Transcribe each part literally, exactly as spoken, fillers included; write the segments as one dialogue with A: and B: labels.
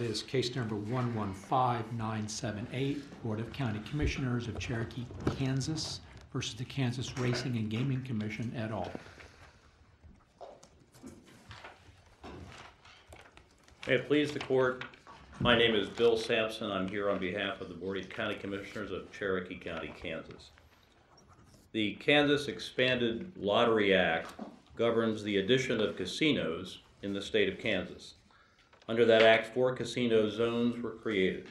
A: Is case number one one five nine seven eight, Board of County Commissioners of Cherokee, Kansas versus the Kansas Racing and Gaming Commission et al.
B: May it please the court, my name is Bill Sampson. I'm here on behalf of the Board of County Commissioners of Cherokee County, Kansas. The Kansas Expanded Lottery Act governs the addition of casinos in the state of Kansas. Under that act, four casino zones were created.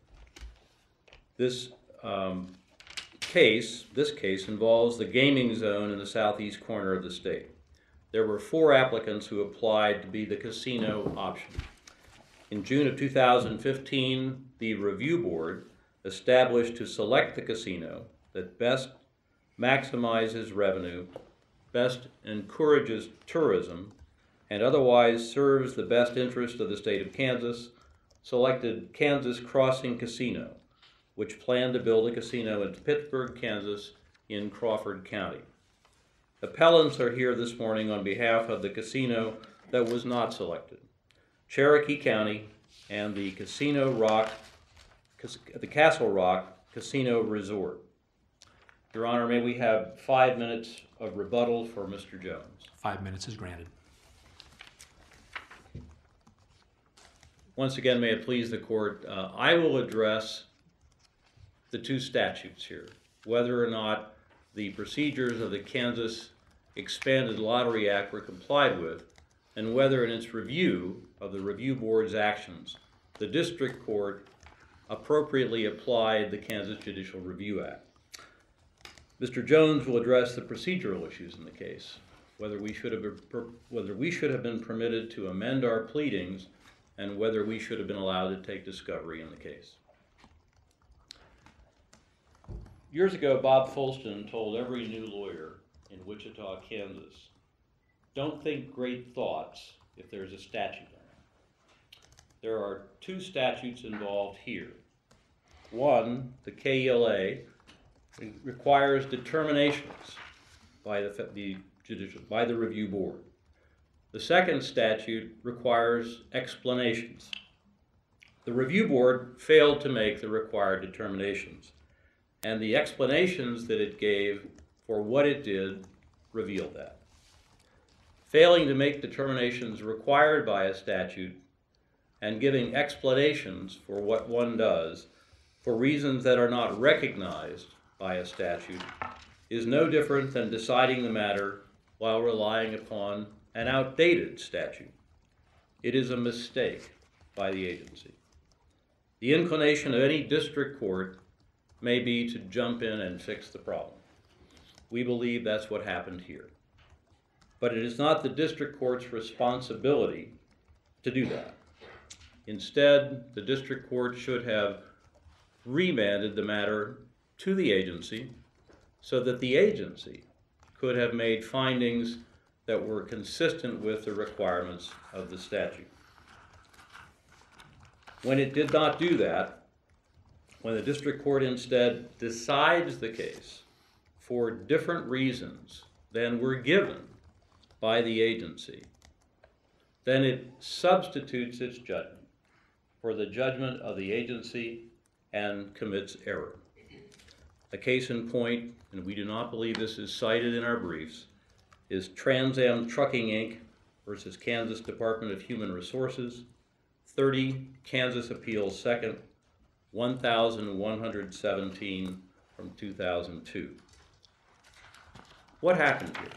B: This um, case, this case involves the gaming zone in the southeast corner of the state. There were four applicants who applied to be the casino option. In June of two thousand fifteen, the review board established to select the casino that best maximizes revenue, best encourages tourism, and otherwise serves the best interest of the state of Kansas, selected Kansas Crossing Casino, which planned to build a casino in Pittsburg, Kansas, in Crawford County. Appellants are here this morning on behalf of the casino that was not selected, Cherokee County and the Casino Rock, the Castle Rock Casino Resort. Your Honor, may we have five minutes of rebuttal for Mister Jones?
A: Five minutes is granted.
B: Once again, may it please the court, uh, I will address the two statutes here, whether or not the procedures of the Kansas Expanded Lottery Act were complied with, and whether in its review of the review board's actions, the district court appropriately applied the Kansas Judicial Review Act. Mister Jones will address the procedural issues in the case, whether we should have been, whether we should have been permitted to amend our pleadings and whether we should have been allowed to take discovery in the case. Years ago, Bob Fulston told every new lawyer in Wichita, Kansas, don't think great thoughts if there's a statute on it. There are two statutes involved here. One, the K E L A, requires determinations by the, the judicial, by the review board. The second statute requires explanations. The review board failed to make the required determinations, and the explanations that it gave for what it did revealed that. Failing to make determinations required by a statute and giving explanations for what one does for reasons that are not recognized by a statute is no different than deciding the matter while relying upon an outdated statute. It is a mistake by the agency. The inclination of any district court may be to jump in and fix the problem. We believe that's what happened here. But it is not the district court's responsibility to do that. Instead, the district court should have remanded the matter to the agency so that the agency could have made findings that were consistent with the requirements of the statute. When it did not do that, when the district court instead decides the case for different reasons than were given by the agency, then it substitutes its judgment for the judgment of the agency and commits error. A case in point, and we do not believe this is cited in our briefs, is Trans Am Trucking, Incorporated versus Kansas Department of Human Resources, thirty Kansas Appeals second, one thousand one hundred seventeen from two thousand two. What happened here?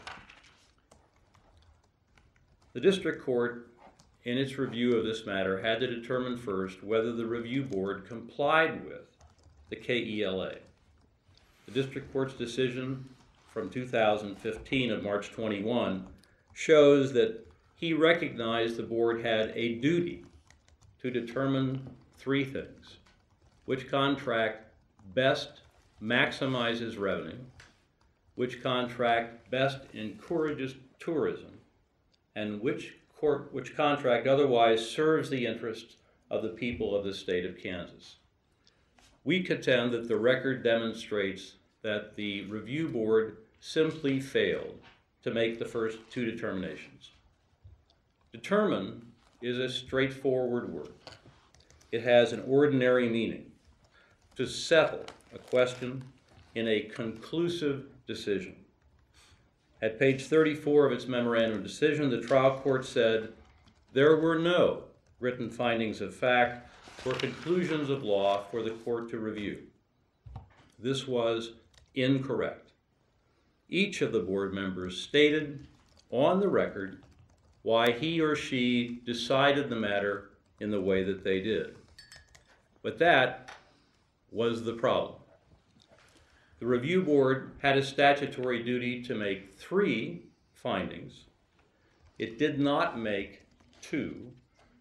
B: The district court, in its review of this matter, had to determine first whether the review board complied with the K E L A. The district court's decision from two thousand fifteen of March twenty-first shows that he recognized the board had a duty to determine three things: which contract best maximizes revenue, which contract best encourages tourism, and which, court, which contract otherwise serves the interests of the people of the state of Kansas. We contend that the record demonstrates that the review board simply failed to make the first two determinations. Determine is a straightforward word. it has an ordinary meaning: to settle a question in a conclusive decision. At page thirty-four of its memorandum of decision, the trial court said there were no written findings of fact or conclusions of law for the court to review. This was incorrect. Each of the board members stated on the record why he or she decided the matter in the way that they did. But that was the problem. The review board had a statutory duty to make three findings. It did not make two,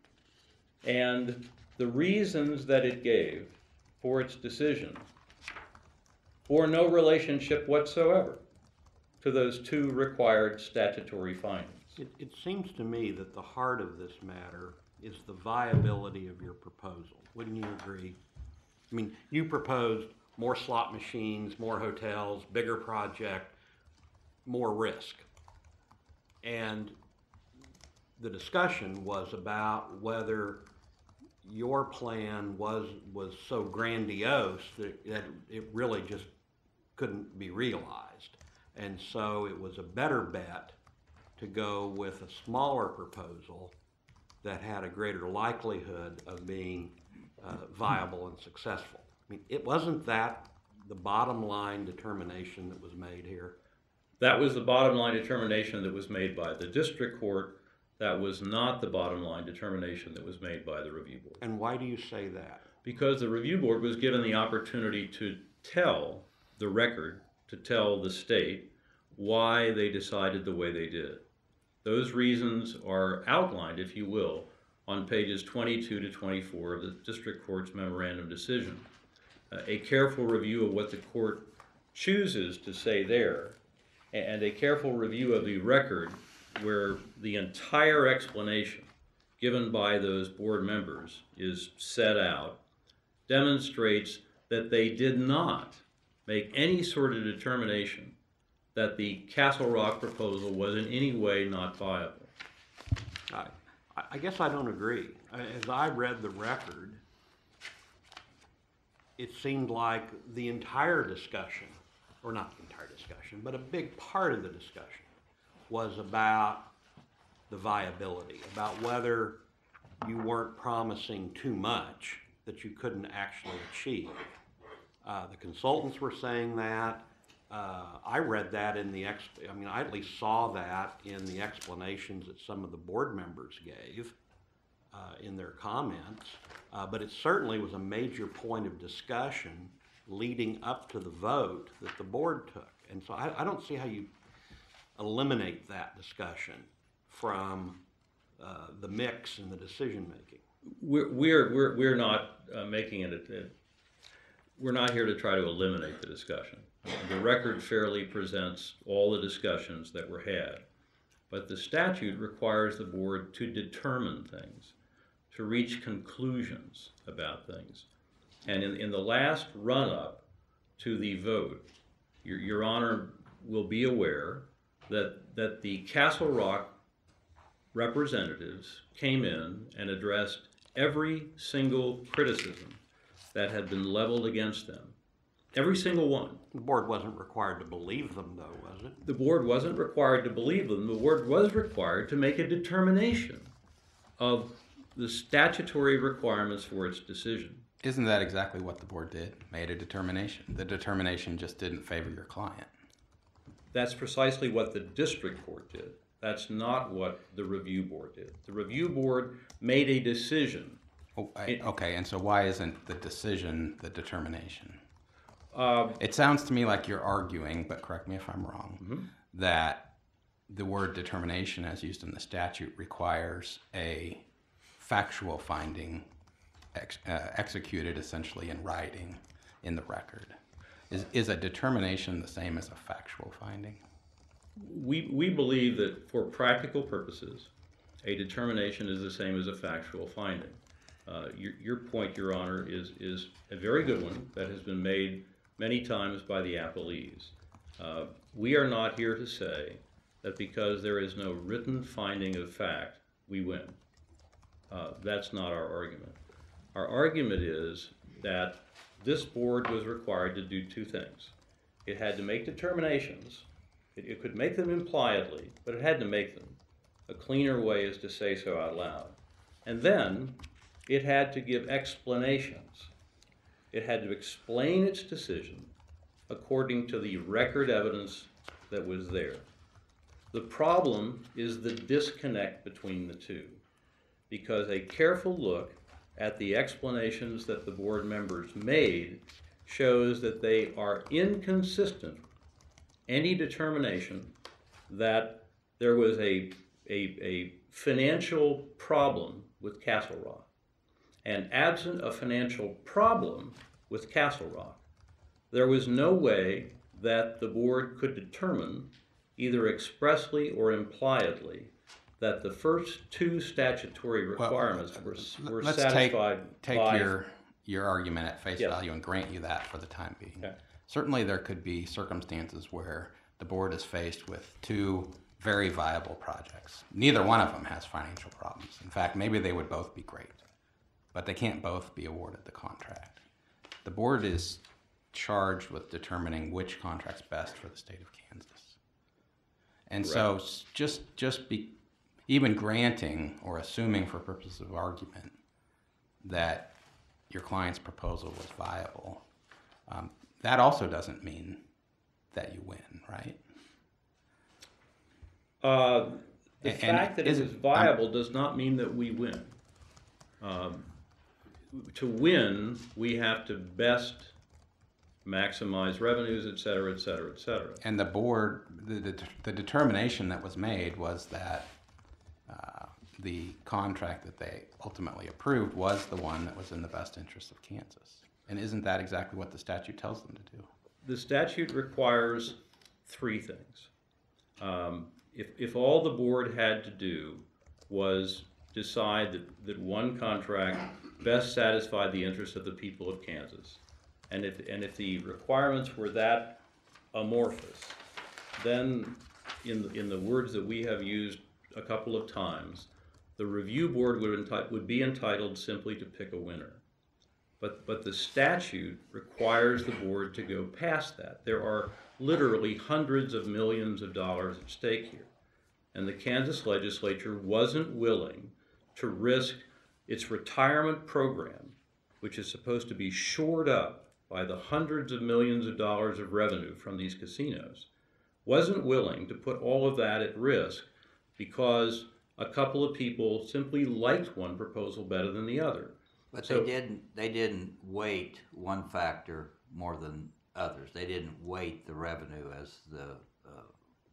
B: and the reasons that it gave for its decision bore no relationship whatsoever to those two required statutory findings.
C: It, it seems to me that the heart of this matter is the viability of your proposal. Wouldn't you agree? I mean, you proposed more slot machines, more hotels, bigger project, more risk. And the discussion was about whether your plan was was so grandiose that, that it really just couldn't be realized. And so it was a better bet to go with a smaller proposal that had a greater likelihood of being uh, viable and successful. I mean, it wasn't that the bottom line determination that was made here?
B: That was the bottom line determination that was made by the district court. That was not the bottom line determination that was made by the review board.
C: And why do you say that?
B: Because the review board was given the opportunity to tell the record, to tell the state why they decided the way they did. Those reasons are outlined, if you will, on pages twenty-two to twenty-four of the district court's memorandum decision. Uh, a careful review of what the court chooses to say there, and a careful review of the record where the entire explanation given by those board members is set out, demonstrates that they did not make any sort of determination that the Castle Rock proposal was in any way not viable.
C: I, I guess I don't agree. As I read the record, it seemed like the entire discussion, or not the entire discussion, but a big part of the discussion was about the viability, about whether you weren't promising too much that you couldn't actually achieve. Uh, the consultants were saying that. Uh, I read that in the, ex I mean, I at least saw that in the explanations that some of the board members gave uh, in their comments. Uh, but it certainly was a major point of discussion leading up to the vote that the board took. And so I, I don't see how you eliminate that discussion from uh, the mix and the decision making.
B: We're, we're, we're, we're not uh, making it, a, we're not here to try to eliminate the discussion. The record fairly presents all the discussions that were had, but the statute requires the board to determine things, to reach conclusions about things. And in, in the last run-up to the vote, your, your Honor will be aware that, that the Castle Rock representatives came in and addressed every single criticism that had been leveled against them. Every single one.
C: The board wasn't required to believe them, though, was it?
B: The board wasn't required to believe them. The board was required to make a determination of the statutory requirements for its decision.
D: Isn't that exactly what the board did? Made a determination. The determination just didn't favor your client.
B: That's precisely what the district court did. That's not what the review board did. The review board made a decision.
D: Oh, I, okay, and so why isn't the decision the determination?
B: Uh,
D: It sounds to me like you're arguing, but correct me if I'm wrong,
B: mm-hmm.
D: that the word determination as used in the statute requires a factual finding ex, uh, executed essentially in writing in the record. Is, is a determination the same as a factual finding?
B: We, we believe that for practical purposes, a determination is the same as a factual finding. Uh, your, your point, Your Honor, is, is a very good one that has been made many times by the appellees. Uh, we are not here to say that because there is no written finding of fact, we win. Uh, that's not our argument. Our argument is that this board was required to do two things. It had to make determinations. It, it could make them impliedly, but it had to make them. A cleaner way is to say so out loud. And then it had to give explanations. It had to explain its decision according to the record evidence that was there. The problem is the disconnect between the two, because a careful look at the explanations that the board members made shows that they are inconsistent. Any determination that there was a, a, a financial problem with Castle Rock, and absent a financial problem with Castle Rock, there was no way that the board could determine, either expressly or impliedly, that the first two statutory requirements
D: Well,
B: were, were
D: let's
B: satisfied
D: take, take
B: by...
D: your, your argument at face
B: Yes.
D: value and grant you that for the time being.
B: Okay.
D: Certainly there could be circumstances where the board is faced with two very viable projects. Neither one of them has financial problems. In fact, maybe they would both be great, but they can't both be awarded the contract. The board is charged with determining which contract's best for the state of Kansas. And so s- just, just be, even granting or assuming for purposes of argument that your client's proposal was viable, um, that also doesn't mean that you win, right?
B: Uh, the
D: And- and
B: fact that
D: is
B: it
D: it-
B: was viable does not mean that we win. Um, to win, we have to best maximize revenues, et cetera, et cetera, et cetera.
D: And the board, the, the, the determination that was made was that uh, the contract that they ultimately approved was the one that was in the best interest of Kansas. And isn't that exactly what the statute tells them to do?
B: The statute requires three things. Um, if, if all the board had to do was decide that, that one contract best satisfied the interests of the people of Kansas, and if, and if the requirements were that amorphous, then in, in the words that we have used a couple of times, the review board would, enti- would be entitled simply to pick a winner. But, but the statute requires the board to go past that. There are literally hundreds of millions of dollars at stake here. And the Kansas legislature wasn't willing to risk its retirement program, which is supposed to be shored up by the hundreds of millions of dollars of revenue from these casinos, wasn't willing to put all of that at risk because a couple of people simply liked one proposal better than the other.
E: But
B: So-
E: they didn't, they didn't weight one factor more than others. They didn't weight the revenue as the uh,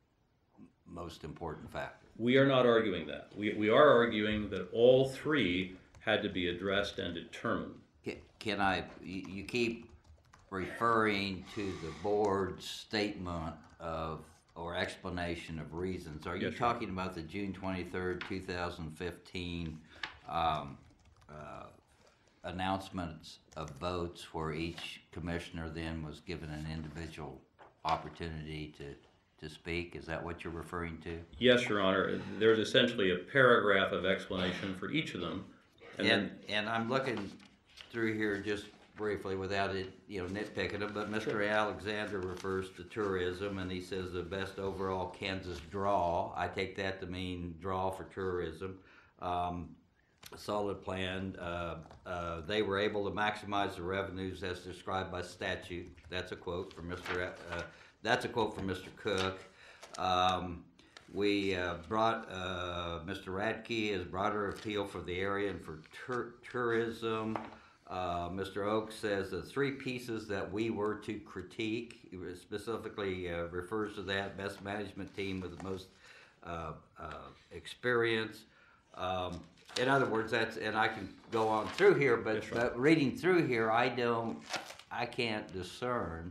E: most important factor.
B: We are not arguing that. We, we are arguing that all three had to be addressed and determined.
E: Can, can I, you, you keep referring to the board's statement of, or explanation of reasons. Are you
B: Yes, sir.
E: talking about the June twenty-third, two thousand fifteen um, uh, announcements of votes where each commissioner then was given an individual opportunity to, to speak? Is that what you're referring to?
B: Yes, Your Honor. There's essentially a paragraph of explanation for each of them. And
E: And,
B: then,
E: and I'm looking through here just briefly without it, you know, nitpicking them, but Mister Alexander refers to tourism and he says the best overall Kansas draw. I take that to mean draw for tourism. Um, a solid plan. Uh, uh, they were able to maximize the revenues as described by statute. That's a quote from Mister A- Uh, that's a quote from Mister Cook. Um, We uh, brought, uh, Mister Radke has broader appeal for the area and for tur- tourism. Uh, Mister Oaks says the three pieces that we were to critique, he specifically uh, refers to that, best management team with the most uh, uh, experience. Um, in other words, that's, and I can go on through here, but,
B: Yes, right.
E: but reading through here, I don't, I can't discern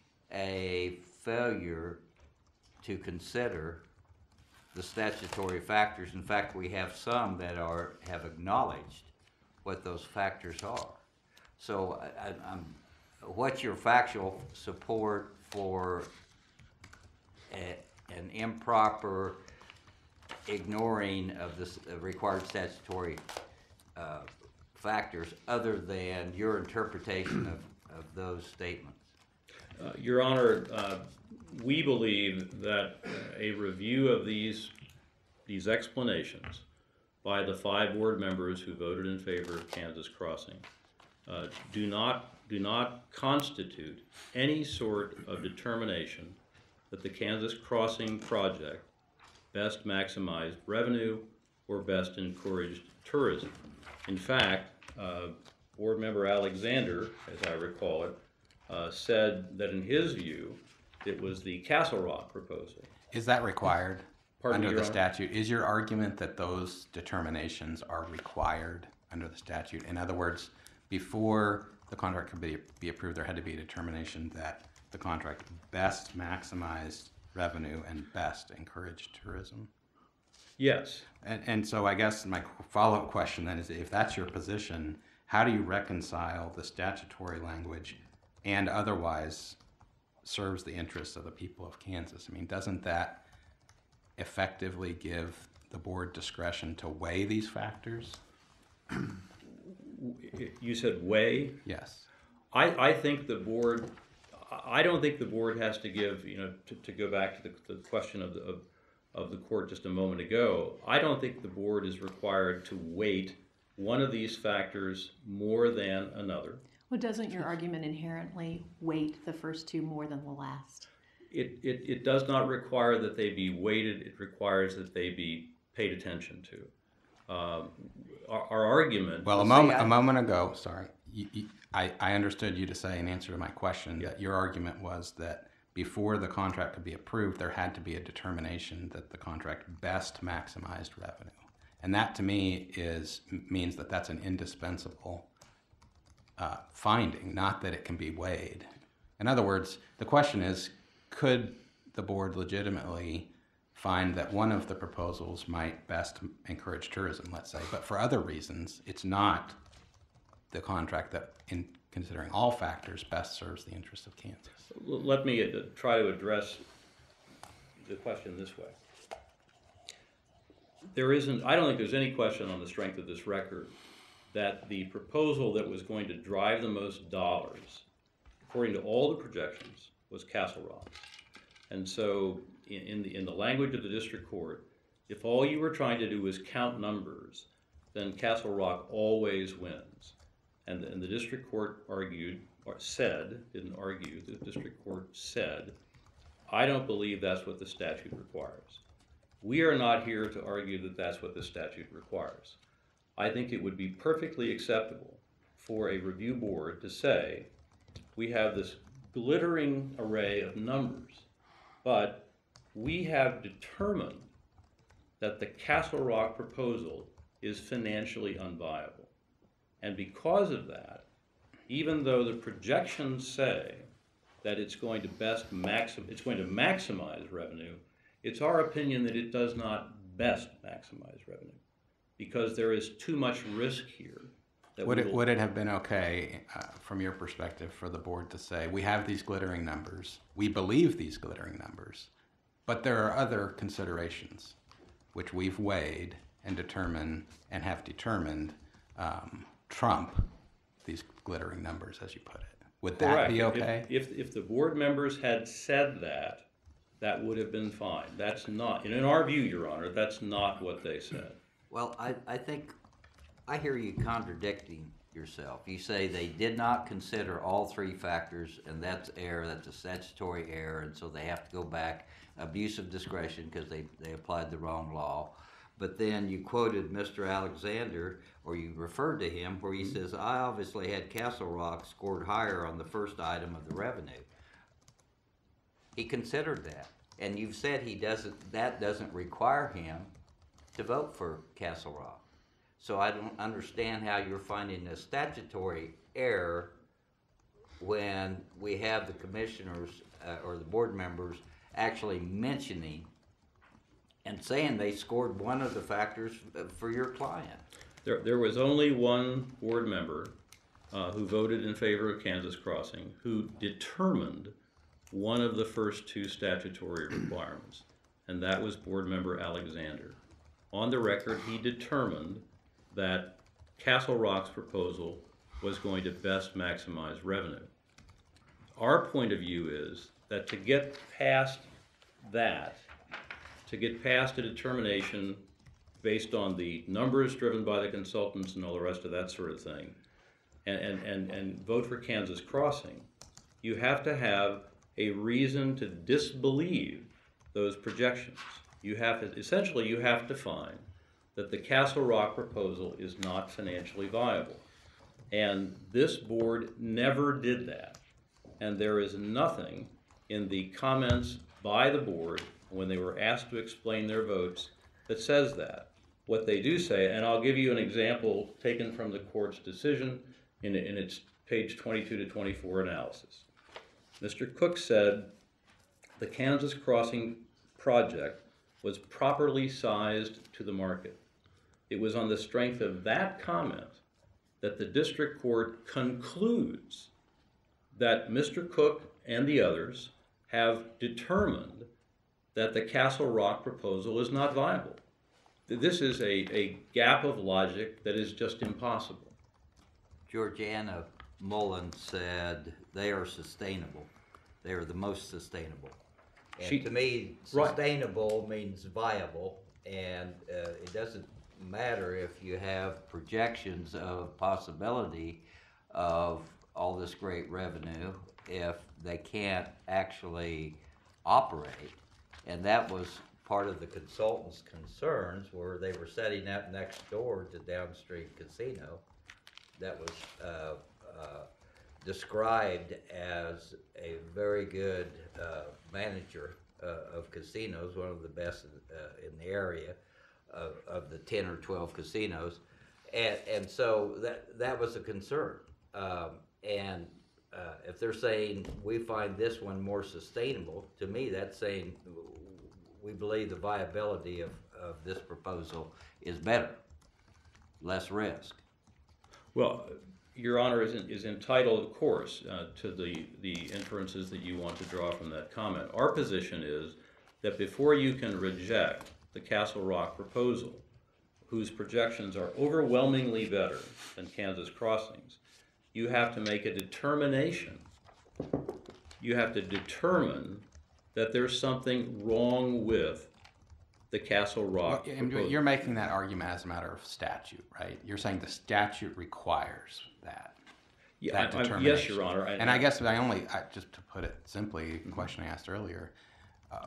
E: a failure to consider the statutory factors. In fact, we have some that are, have acknowledged what those factors are. So I, I, I'm, what's your factual support for a, an improper ignoring of this uh, required statutory uh, factors other than your interpretation of, of those statements?
B: Uh, Your Honor, uh, we believe that uh, a review of these, these explanations by the five board members who voted in favor of Kansas Crossing uh, do not, do not constitute any sort of determination that the Kansas Crossing project best maximized revenue or best encouraged tourism. In fact, uh, Board Member Alexander, as I recall it, uh, said that in his view, it was the Castle Rock proposal.
D: Is that required
B: Pardon me,
D: under
B: Your
D: the
B: Honor?
D: statute? Is your argument that those determinations are required under the statute? In other words, before the contract could be, be approved, there had to be a determination that the contract best maximized revenue and best encouraged tourism?
B: Yes.
D: And, and so I guess my follow-up question then is, if that's your position, how do you reconcile the statutory language and otherwise serves the interests of the people of Kansas? I mean, doesn't that effectively give the board discretion to weigh these factors?
B: You said weigh?
D: Yes.
B: I, I think the board, I don't think the board has to give, you know, to, to go back to the, the question of the, of, of the court just a moment ago, I don't think the board is required to weight one of these factors more than another.
F: Well, doesn't your argument inherently weight the first two more than the last?
B: It, it, it does not require that they be weighted, it requires that they be paid attention to. Um, our, our argument.
D: Well, a
E: see,
D: moment,
E: I-
D: a moment ago, sorry, you, you, I, I understood you to say in answer to my question
B: Yeah.
D: that your argument was that before the contract could be approved, there had to be a determination that the contract best maximized revenue. And that to me is, means that that's an indispensable uh, finding, not that it can be weighed. In other words, the question is, could the board legitimately find that one of the proposals might best encourage tourism, let's say, but for other reasons, it's not the contract that, in considering all factors, best serves the interests of Kansas?
B: L- Let me uh, try to address the question this way. There isn't, I don't think there's any question on the strength of this record that the proposal that was going to drive the most dollars, according to all the projections, was Castle Rock. And so in, in the in the language of the district court, if all you were trying to do is count numbers, then Castle Rock always wins. And, and the district court argued, or said, didn't argue, the district court said, I don't believe that's what the statute requires. We are not here to argue that that's what the statute requires. I think it would be perfectly acceptable for a review board to say, we have this glittering array of numbers, but we have determined that the Castle Rock proposal is financially unviable. And because of that, even though the projections say that it's going to best maxim, it's going to maximize revenue, it's our opinion that it does not best maximize revenue because there is too much risk here. That
D: Would
B: we
D: it,
B: will-
D: would it have been okay, uh, from your perspective, for the board to say, we have these glittering numbers, we believe these glittering numbers, but there are other considerations which we've weighed and determined and have determined um, trump these glittering numbers, as you put it? Would that
B: Correct.
D: be
B: If-
D: okay?
B: If, if the board members had said that, that would have been fine. That's not, and in our view, Your Honor, that's not what they said.
E: Well, I, I think, I hear you contradicting yourself. You say they did not consider all three factors, and that's error, that's a statutory error, and so they have to go back, abuse of discretion, because they, they applied the wrong law. But then you quoted Mister Alexander, or you referred to him, where he says, I obviously had Castle Rock scored higher on the first item of the revenue. He considered that, and you've said he doesn't, that doesn't require him to vote for Castle Rock. So I don't understand how you're finding a statutory error when we have the commissioners uh, or the board members actually mentioning and saying they scored one of the factors uh, for your client.
B: There, there was only one board member uh, who voted in favor of Kansas Crossing who determined one of the first two statutory requirements, and that was board member Alexander. On the record, he determined that Castle Rock's proposal was going to best maximize revenue. Our point of view is that to get past that, to get past a determination based on the numbers driven by the consultants and all the rest of that sort of thing, and, and, and, and vote for Kansas Crossing, you have to have a reason to disbelieve those projections. You have to, essentially, you have to find that the Castle Rock proposal is not financially viable. And this board never did that. And there is nothing in the comments by the board when they were asked to explain their votes that says that. What they do say, and I'll give you an example taken from the court's decision in, in its page twenty-two to twenty-four analysis. Mister Cook said the Kansas Crossing project was properly sized to the market. It was on the strength of that comment that the district court concludes that Mister Cook and the others have determined that the Castle Rock proposal is not viable. This is a, a gap of logic that is just impossible.
E: Georgiana Mullen said they are sustainable. They are the most sustainable. And
B: She-
E: to me,
B: Right.
E: sustainable means viable, and uh, it doesn't matter if you have projections of possibility of all this great revenue if they can't actually operate. And that was part of the consultants' concerns, where they were setting up next door to Downstream Casino that was uh, uh, described as a very good uh, manager uh, of casinos, one of the best uh, in the area of, of the ten or twelve casinos. And, and so that, that was a concern. Um, and uh, if they're saying we find this one more sustainable, to me that's saying we believe the viability of, of this proposal is better, less risk.
B: Well, Your Honor is, is entitled, of course, uh, to the, the inferences that you want to draw from that comment. Our position is that before you can reject the Castle Rock proposal, whose projections are overwhelmingly better than Kansas Crossing's, you have to make a determination. You have to determine that there's something wrong with the Castle Rock
D: Well, and
B: proposal.
D: you're making that argument as a matter of statute, right? You're saying the statute requires that.
B: Yeah,
D: that
B: I- I- yes,
D: determination.
B: Your Honor.
D: And I guess I only, I, just to put it simply, the question I asked earlier, uh,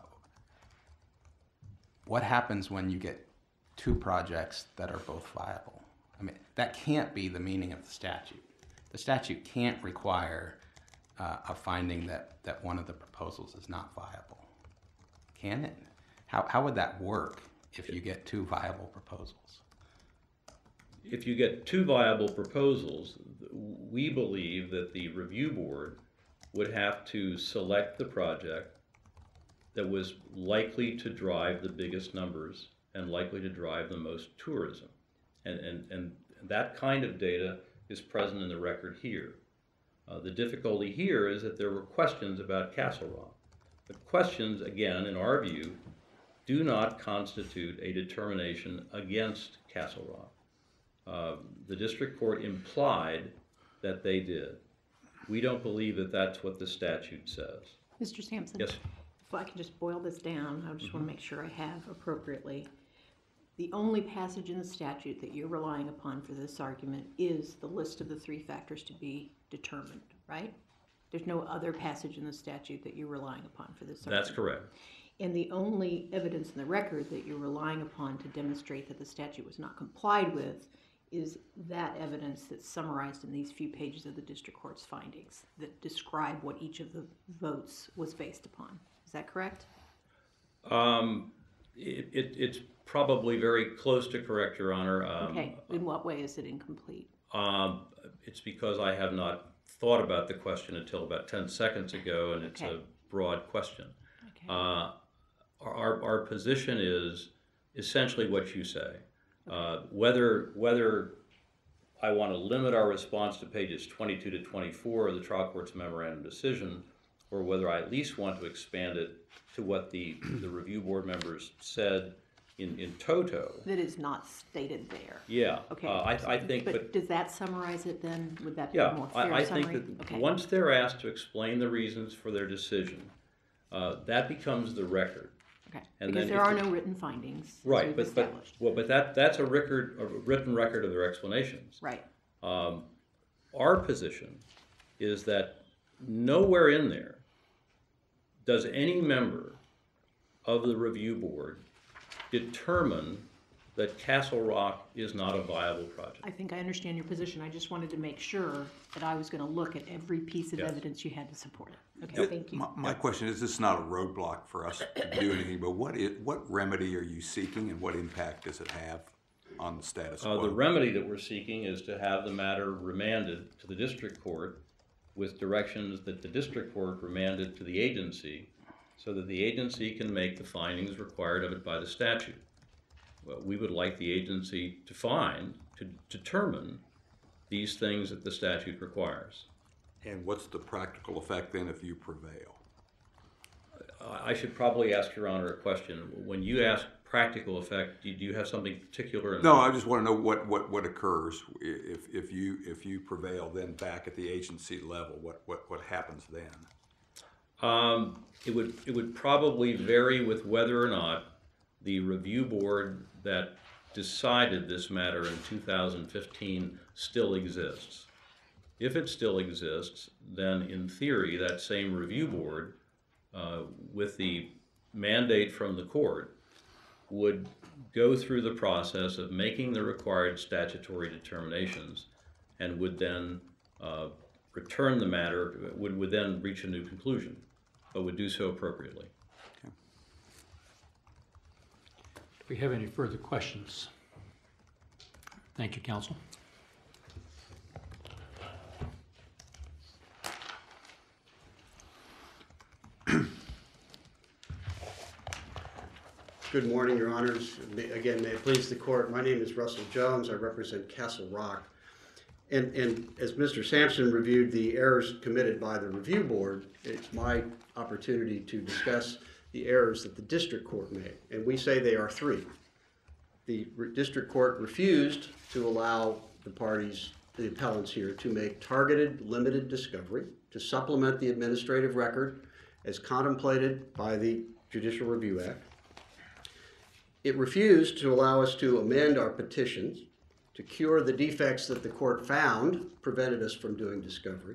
D: what happens when you get two projects that are both viable? I mean, that can't be the meaning of the statute. The statute can't require uh, a finding that, that one of the proposals is not viable. Can it? How, how would that work if you get two viable proposals?
B: If you get two viable proposals, we believe that the review board would have to select the project that was likely to drive the biggest numbers and likely to drive the most tourism. And, and, and that kind of data is present in the record here. Uh, the difficulty here is that there were questions about Castle Rock. The questions, again, in our view, do not constitute a determination against Castle Rock. Uh, the district court implied that they did. We don't believe that that's what the statute says.
F: Mister Sampson?
B: Yes.
F: If I can just boil this down, I just want to make sure I have appropriately. The only passage in the statute that you're relying upon for this argument is the list of the three factors to be determined, right? There's no other passage in the statute that you're relying upon for this argument.
B: That's correct.
F: And the only evidence in the record that you're relying upon to demonstrate that the statute was not complied with is that evidence that's summarized in these few pages of the district court's findings that describe what each of the votes was based upon. Is that correct?
B: Um, it, it, it's probably very close to correct, Your Honor. Um,
F: Okay, in what way is it incomplete?
B: Um, it's because I have not thought about the question until about ten seconds ago, and it's
F: Okay.
B: a broad question.
F: Okay.
B: Uh, our, our position is essentially what you say. Uh, whether, whether I want to limit our response to pages twenty-two to twenty-four of the trial court's memorandum decision, or whether I at least want to expand it to what the, the review board members said in, in toto,
F: That is not stated there.
B: yeah.
F: Okay.
B: uh, I, I think, but,
F: But does that summarize it then? Would that be
B: yeah,
F: a more
B: I,
F: fair
B: I
F: summary?
B: think that
F: Okay.
B: once they're asked to explain the reasons for their decision, uh, that becomes the record.
F: Okay,
B: and
F: because
B: then
F: there
B: if
F: are
B: the-
F: no written findings, as
B: Right,
F: we've
B: but, but,
F: established.
B: well, but that, that's a record, a written record of their explanations.
F: Right,
B: Um, our position is that nowhere in there does any member of the review board determine that Castle Rock is not a viable project.
F: I think I understand your position, I just wanted to make sure that I was gonna look at every piece of
B: Yes.
F: evidence you had to support it. Okay, thank you.
G: My, my question is, this is not a roadblock for us to do anything, but what i- what remedy are you seeking and what impact does it have on the status
B: Uh,
G: quo?
B: the remedy that we're seeking is to have the matter remanded to the district court with directions that the district court remanded to the agency so that the agency can make the findings required of it by the statute. Well, we would like the agency to find, to determine these things that the statute requires.
G: And what's the practical effect then if you prevail?
B: I I should probably ask Your Honor a question. When you ask practical effect, do you- do you have something particular in
G: No,
B: mind?
G: I just want to know what, what, what occurs i- if, if you, if you prevail then back at the agency level, what, what, what happens then?
B: Um, it would, it would probably vary with whether or not the review board that decided this matter in two thousand fifteen still exists. If it still exists, then in theory, that same review board, uh, with the mandate from the court, would go through the process of making the required statutory determinations and would then uh, return the matter, would, would then reach a new conclusion, but would do so appropriately.
A: Do we have any further questions? Thank you, counsel.
H: Good morning, Your Honors. May- Again, may it please the court, my name is Russell Jones. I represent Castle Rock. And, and as Mister Sampson reviewed the errors committed by the review board, it's my opportunity to discuss the errors that the district court made. And we say they are three. The re- district court refused to allow the parties, the appellants here, to make targeted, limited discovery to supplement the administrative record as contemplated by the Judicial Review Act. It refused to allow us to amend our petitions to cure the defects that the court found prevented us from doing discovery.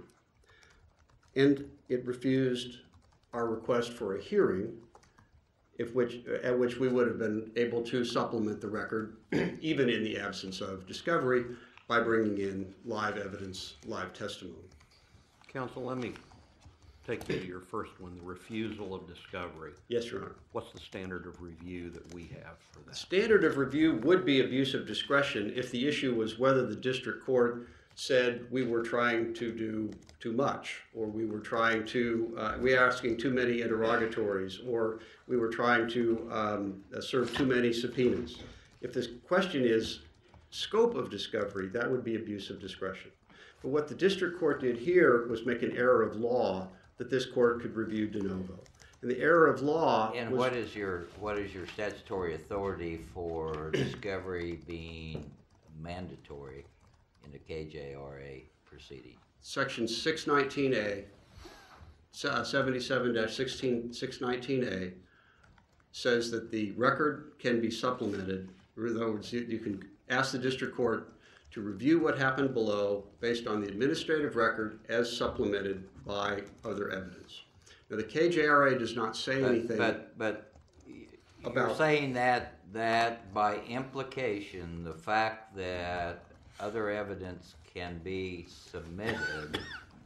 H: And it refused our request for a hearing, if which, at which we would have been able to supplement the record, even in the absence of discovery, by bringing in live evidence, live testimony.
C: Counsel, let me take you to your first one, the refusal of discovery.
H: Yes, Your Honor.
C: What's the standard of review that we have for that?
H: Standard of review would be abuse of discretion if the issue was whether the district court said we were trying to do too much, or we were trying to, uh, we were asking too many interrogatories, or we were trying to um, serve too many subpoenas. If this question is scope of discovery, that would be abuse of discretion. But what the district court did here was make an error of law that this court could review de novo. And the error of law
E: And
H: was,
E: what is your, what is your statutory authority for discovery being mandatory in the K J R A proceeding?
H: Section six nineteen A, seventy-seven sixteen, six nineteen A, says that the record can be supplemented. In other words, you, you can ask the district court to review what happened below based on the administrative record as supplemented by other evidence. Now, the K J R A does not say
E: But,
H: anything.
E: but, but y- you're
H: about-
E: saying that, that by implication, the fact that other evidence can be submitted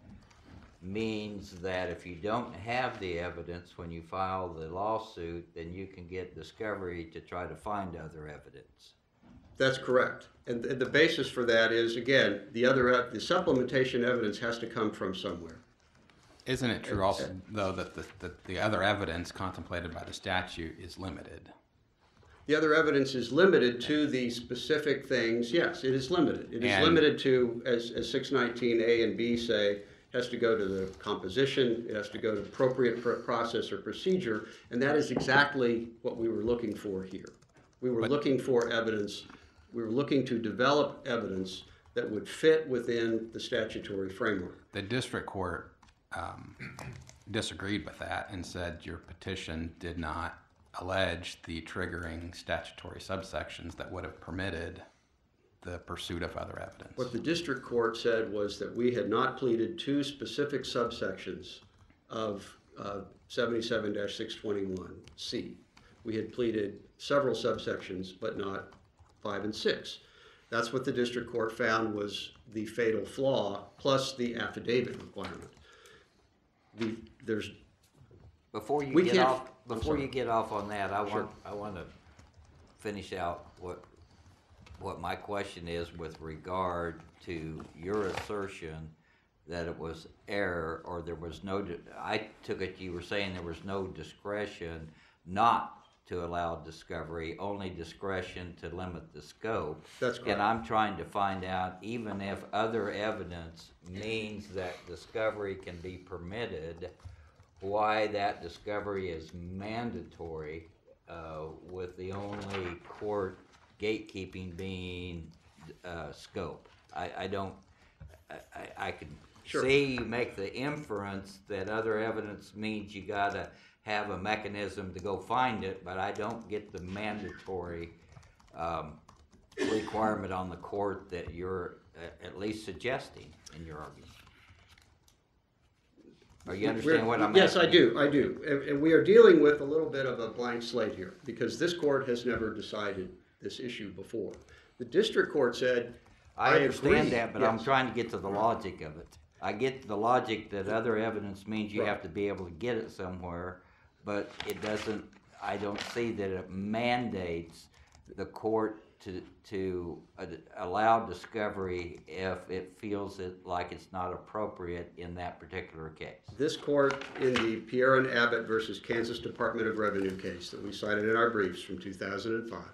E: means that if you don't have the evidence when you file the lawsuit, then you can get discovery to try to find other evidence.
H: That's correct. And th- the basis for that is, again, the other, ev- the supplementation evidence has to come from somewhere.
D: Isn't it true also, though, that the, that the other evidence contemplated by the statute is limited?
H: The other evidence is limited to the specific things. Yes, it is limited. It is
D: And-
H: limited to, as, as six nineteen A and B say, has to go to the composition, it has to go to appropriate pr- process or procedure, and that is exactly what we were looking for here. We were
D: But-
H: looking for evidence, we were looking to develop evidence that would fit within the statutory framework.
D: The district court um, disagreed with that and said your petition did not allege the triggering statutory subsections that would have permitted the pursuit of other evidence.
H: What the district court said was that we had not pleaded two specific subsections of uh, seventy-seven six twenty-one C. We had pleaded several subsections, but not five and six. That's what the district court found was the fatal flaw, plus the affidavit requirement. The, there's,
E: Before you
H: We
E: get
H: can't-
E: off,
H: I'm
E: before
H: sorry.
E: you get off on that, I
H: Sure.
E: want, I want to finish out what, what my question is with regard to your assertion that it was error, or there was no, di- I took it you were saying there was no discretion not to allow discovery, only discretion to limit the scope.
H: That's correct.
E: And I'm trying to find out, even if other evidence means that discovery can be permitted, why that discovery is mandatory, uh, with the only court gatekeeping being, uh, scope. I, I don't, I, I, I can
H: Sure.
E: see you make the inference that other evidence means you gotta have a mechanism to go find it, but I don't get the mandatory, um, requirement on the court that you're uh, at least suggesting in your argument. Or you understand what I'm
H: Yes, I
E: asking?
H: do, I do. And, and we are dealing with a little bit of a blank slate here, because this court has never decided this issue before. The district court said,
E: I
H: I
E: understand
H: agree,
E: that, but I'm
H: yes.
E: trying to get to the logic of it. I get the logic that other evidence means you
H: Right.
E: have to be able to get it somewhere, but it doesn't, I don't see that it mandates the court to, to uh, allow discovery if it feels it like it's not appropriate in that particular case.
H: this court in the Pierre and Abbott versus Kansas Department of Revenue case that we cited in our briefs from two thousand five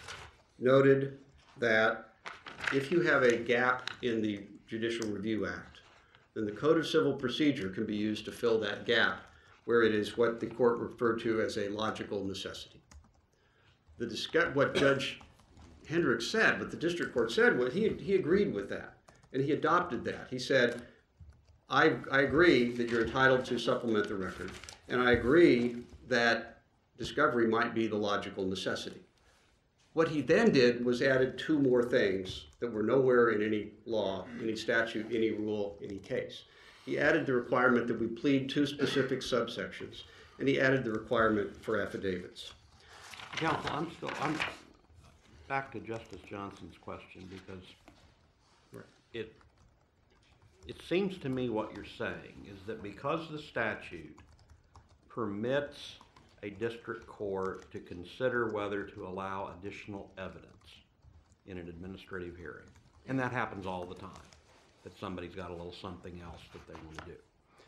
H: noted that if you have a gap in the Judicial Review Act, then the Code of Civil Procedure can be used to fill that gap where it is what the court referred to as a logical necessity. The discuss, what Judge Hendricks said, what the district court said, was he, he agreed with that, and he adopted that. He said, I, I agree that you're entitled to supplement the record, and I agree that discovery might be the logical necessity. What he then did was added two more things that were nowhere in any law, any statute, any rule, any case. He added the requirement that we plead two specific subsections, and he added the requirement for affidavits.
C: Counsel, I'm still, I'm back to Justice Johnson's question, because
H: Right.
C: it, it seems to me what you're saying is that because the statute permits a district court to consider whether to allow additional evidence in an administrative hearing, and that happens all the time, that somebody's got a little something else that they want to do.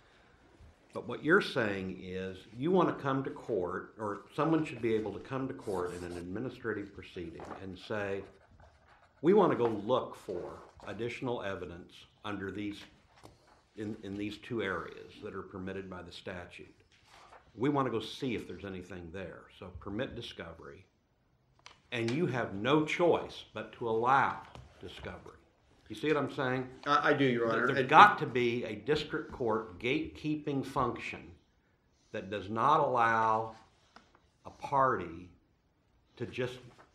C: But what you're saying is you want to come to court, or someone should be able to come to court in an administrative proceeding and say, we want to go look for additional evidence under these, in, in these two areas that are permitted by the statute. We want to go see if there's anything there. So permit discovery, and you have no choice but to allow discovery. You see what I'm saying?
H: I, I do, Your Honor.
C: There's
H: And-
C: got to be a district court gatekeeping function that does not allow a party to just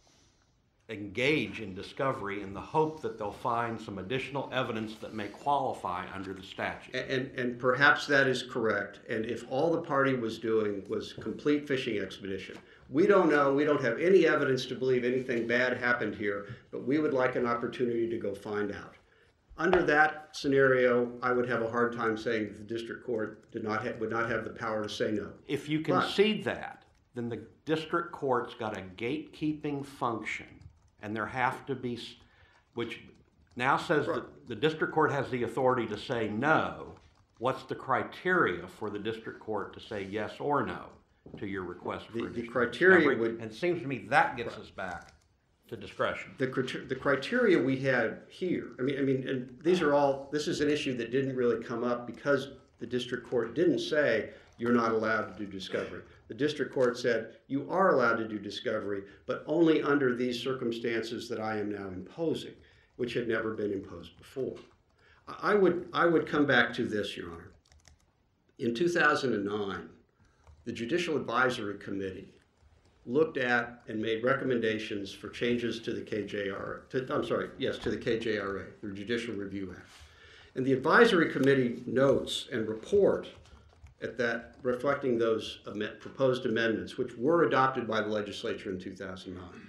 C: engage in discovery in the hope that they'll find some additional evidence that may qualify under the statute.
H: And, and perhaps that is correct, and if all the party was doing was complete fishing expedition, we don't know, we don't have any evidence to believe anything bad happened here, but we would like an opportunity to go find out. Under that scenario, I would have a hard time saying that the district court did not have, would not have the power to say no.
C: If you
H: But-
C: concede that, then the district court's got a gatekeeping function, and there have to be, s- which now says
H: Right.
C: that the district court has the authority to say no. What's the criteria for the district court to say yes or no to your request for
H: The- the
C: additional
H: criteria
C: discovery?
H: would-
C: And it seems to me that gets us back to discretion.
H: The, criter- the criteria we had here, I mean, I mean, and these are all, this is an issue that didn't really come up because the district court didn't say, you're not allowed to do discovery. The district court said, you are allowed to do discovery, but only under these circumstances that I am now imposing, which had never been imposed before. I would, I would come back to this, Your Honor. In two thousand nine, the Judicial Advisory Committee looked at and made recommendations for changes to the K J R, to, I'm sorry, yes, to the K J R A, the Judicial Review Act. And the Advisory Committee notes and report at that, reflecting those am- proposed amendments, which were adopted by the legislature in two thousand nine.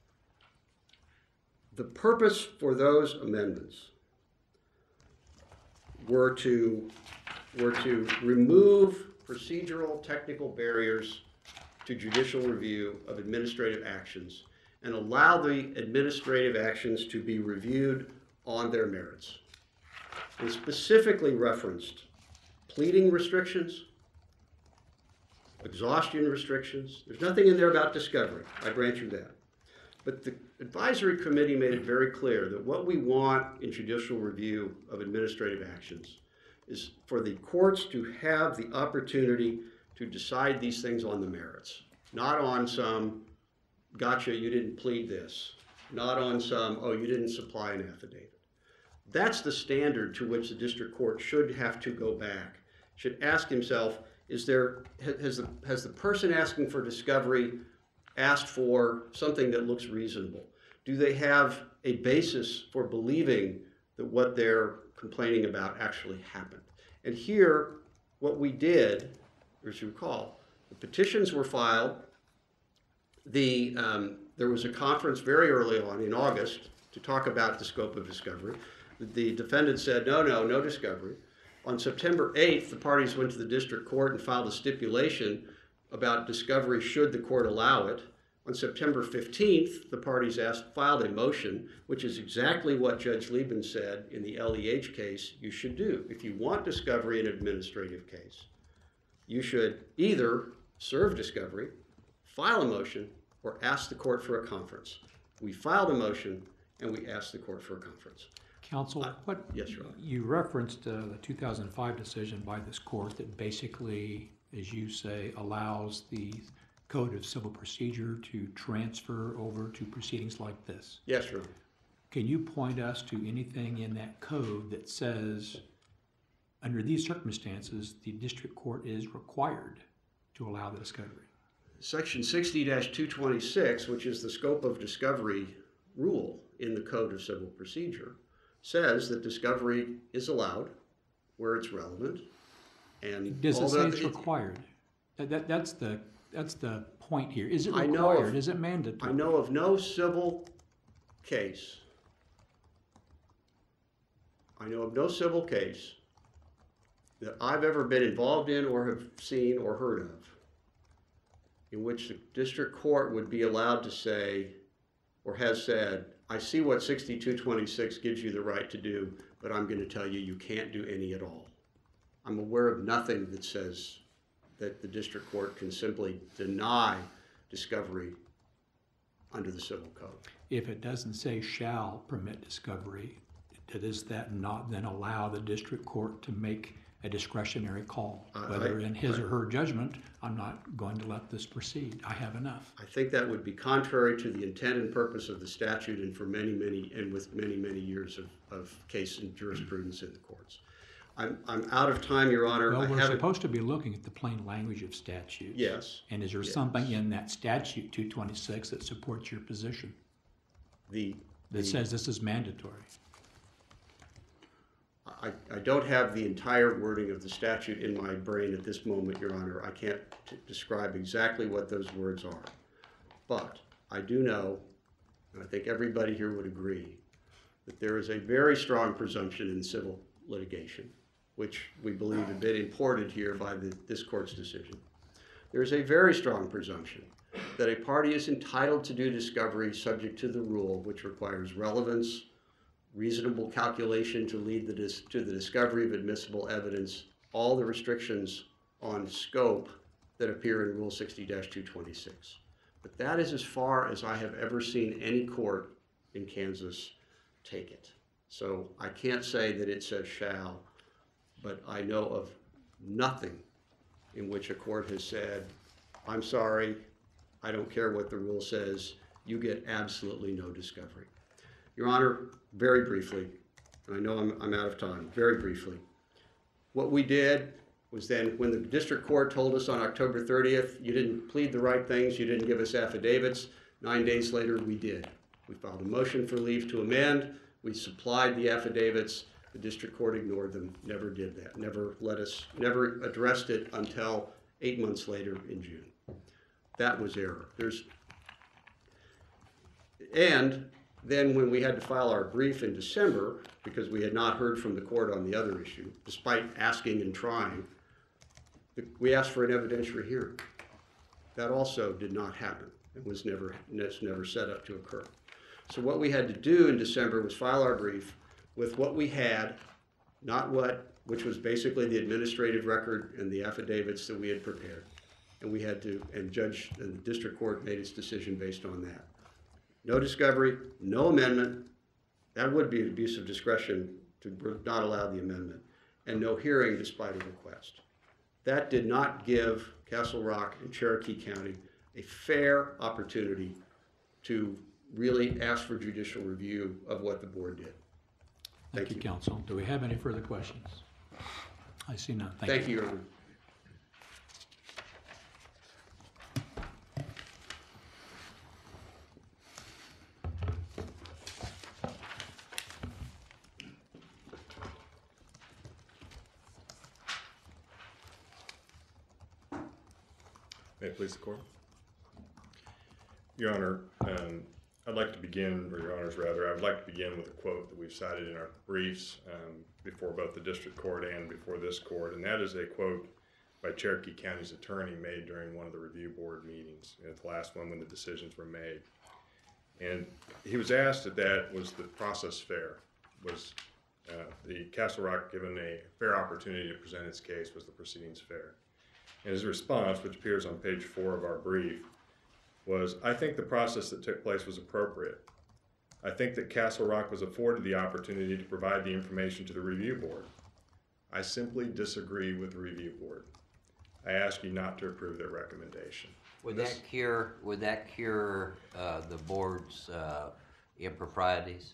H: The purpose for those amendments were to, were to remove procedural technical barriers to judicial review of administrative actions and allow the administrative actions to be reviewed on their merits. And specifically referenced pleading restrictions, exhaustion restrictions. There's nothing in there about discovery, I grant you that. But the advisory committee made it very clear that what we want in judicial review of administrative actions is for the courts to have the opportunity to decide these things on the merits, not on some, gotcha, you didn't plead this, not on some, oh, you didn't supply an affidavit. That's the standard to which the district court should have to go back, should ask himself, is there, has the, has the person asking for discovery asked for something that looks reasonable? Do they have a basis for believing that what they're complaining about actually happened? And here, what we did, as you recall, the petitions were filed. The, um, there was a conference very early on in August to talk about the scope of discovery. The defendant said, no, no, no discovery. On September eighth, the parties went to the district court and filed a stipulation about discovery should the court allow it. On September fifteenth, the parties asked, filed a motion, which is exactly what Judge Lieben said in the L E H case you should do. If you want discovery in an administrative case, you should either serve discovery, file a motion, or ask the court for a conference. We filed a motion and we asked the court for a conference.
A: Counsel,
H: Uh,
A: what,
H: yes, Your Honor.
A: you referenced uh, the two thousand five decision by this court that basically, as you say, allows the Code of Civil Procedure to transfer over to proceedings like this.
H: Yes, Your Honor.
A: Can you point us to anything in that code that says, under these circumstances, the district court is required to allow the discovery?
H: Section sixty two twenty-six, which is the scope of discovery rule in the Code of Civil Procedure, says that discovery is allowed where it's relevant. And
A: Does it
H: all
A: say
H: the-
A: it's required? That, that, that's the, that's the point here. Is it
H: I know
A: required?
H: of-
A: Is it mandatory?
H: I know of no civil case, I know of no civil case that I've ever been involved in or have seen or heard of in which the district court would be allowed to say, or has said, I see what sixty-two twenty-six gives you the right to do, but I'm going to tell you you can't do any at all. I'm aware of nothing that says that the district court can simply deny discovery under the civil code.
A: If it doesn't say shall permit discovery, does that not then allow the district court to make a discretionary call?
H: I-
A: Whether
H: I-
A: in his
H: I-
A: or her judgment, I'm not going to let this proceed. I have enough.
H: I think that would be contrary to the intent and purpose of the statute and for many, many, and with many, many years of, of case and jurisprudence in the courts. I'm, I'm out of time, Your Honor.
A: Well,
H: I
A: we're
H: haven't,
A: supposed to be looking at the plain language of statutes.
H: yes,
A: And is there
H: Yes.
A: something in that statute, two twenty-six, that supports your position,
H: the,
A: that
H: the-
A: says this is mandatory?
H: I, I don't have the entire wording of the statute in my brain at this moment, Your Honor. I can't t- describe exactly what those words are. But I do know, and I think everybody here would agree, that there is a very strong presumption in civil litigation, which we believe had been imported here by the, this court's decision. There is a very strong presumption that a party is entitled to do discovery subject to the rule, which requires relevance, reasonable calculation to lead the dis- to the discovery of admissible evidence, all the restrictions on scope that appear in Rule sixty two twenty-six. But that is as far as I have ever seen any court in Kansas take it. So I can't say that it says shall, but I know of nothing in which a court has said, I'm sorry, I don't care what the rule says, you get absolutely no discovery. Your Honor, very briefly, and I know I'm, I'm out of time, very briefly, what we did was then when the district court told us on October thirtieth, you didn't plead the right things, you didn't give us affidavits, nine days later we did. We filed a motion for leave to amend, we supplied the affidavits, the district court ignored them, never did that, never let us, never addressed it until eight months later in June. That was error. There's, and then when we had to file our brief in December, because we had not heard from the court on the other issue, despite asking and trying, we asked for an evidentiary hearing. That also did not happen. It was never, it's never set up to occur. So what we had to do in December was file our brief with what we had, not what, which was basically the administrative record and the affidavits that we had prepared. And we had to, and judge, and the district court made its decision based on that. No discovery, no amendment. That would be an abuse of discretion to not allow the amendment. And no hearing despite a request. That did not give Castle Rock and Cherokee County a fair opportunity to really ask for judicial review of what the board did.
A: Thank you, counsel. Do we have any further questions? I see none. Thank you.
H: Thank you, Your Honor.
I: May it please the court? Your Honor, um, I'd like to begin, or Your Honors rather, I would like to begin with a quote that we've cited in our briefs um, before both the district court and before this court, and that is a quote by Cherokee County's attorney made during one of the review board meetings, and the last one when the decisions were made. And he was asked if that was the process fair, was uh, the Castle Rock given a fair opportunity to present its case, was the proceedings fair? And his response, which appears on page four of our brief, was, I think the process that took place was appropriate. I think that Castle Rock was afforded the opportunity to provide the information to the review board. I simply disagree with the review board. I ask you not to approve their recommendation.
E: Would
I: This-
E: that cure, would that cure uh, the board's uh, improprieties?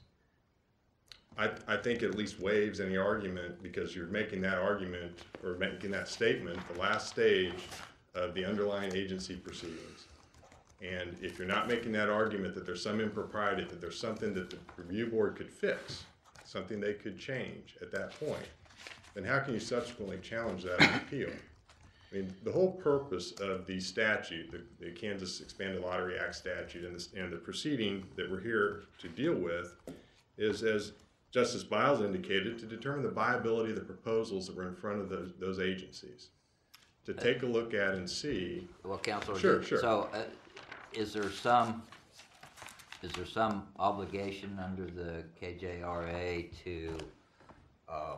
I: I, I think it at least waives any argument, because you're making that argument or making that statement the last stage of the underlying agency proceedings. And if you're not making that argument that there's some impropriety, that there's something that the review board could fix, something they could change at that point, then how can you subsequently challenge that in appeal? I mean, the whole purpose of the statute, the, the Kansas Expanded Lottery Act statute, and, this, and the proceeding that we're here to deal with is, as Justice Biles indicated, to determine the viability of the proposals that were in front of those, those agencies. To take a look at and see.
E: Well, Counselor,
I: Sure, sure.
E: so uh, is there some, is there some obligation under the K J R A to um,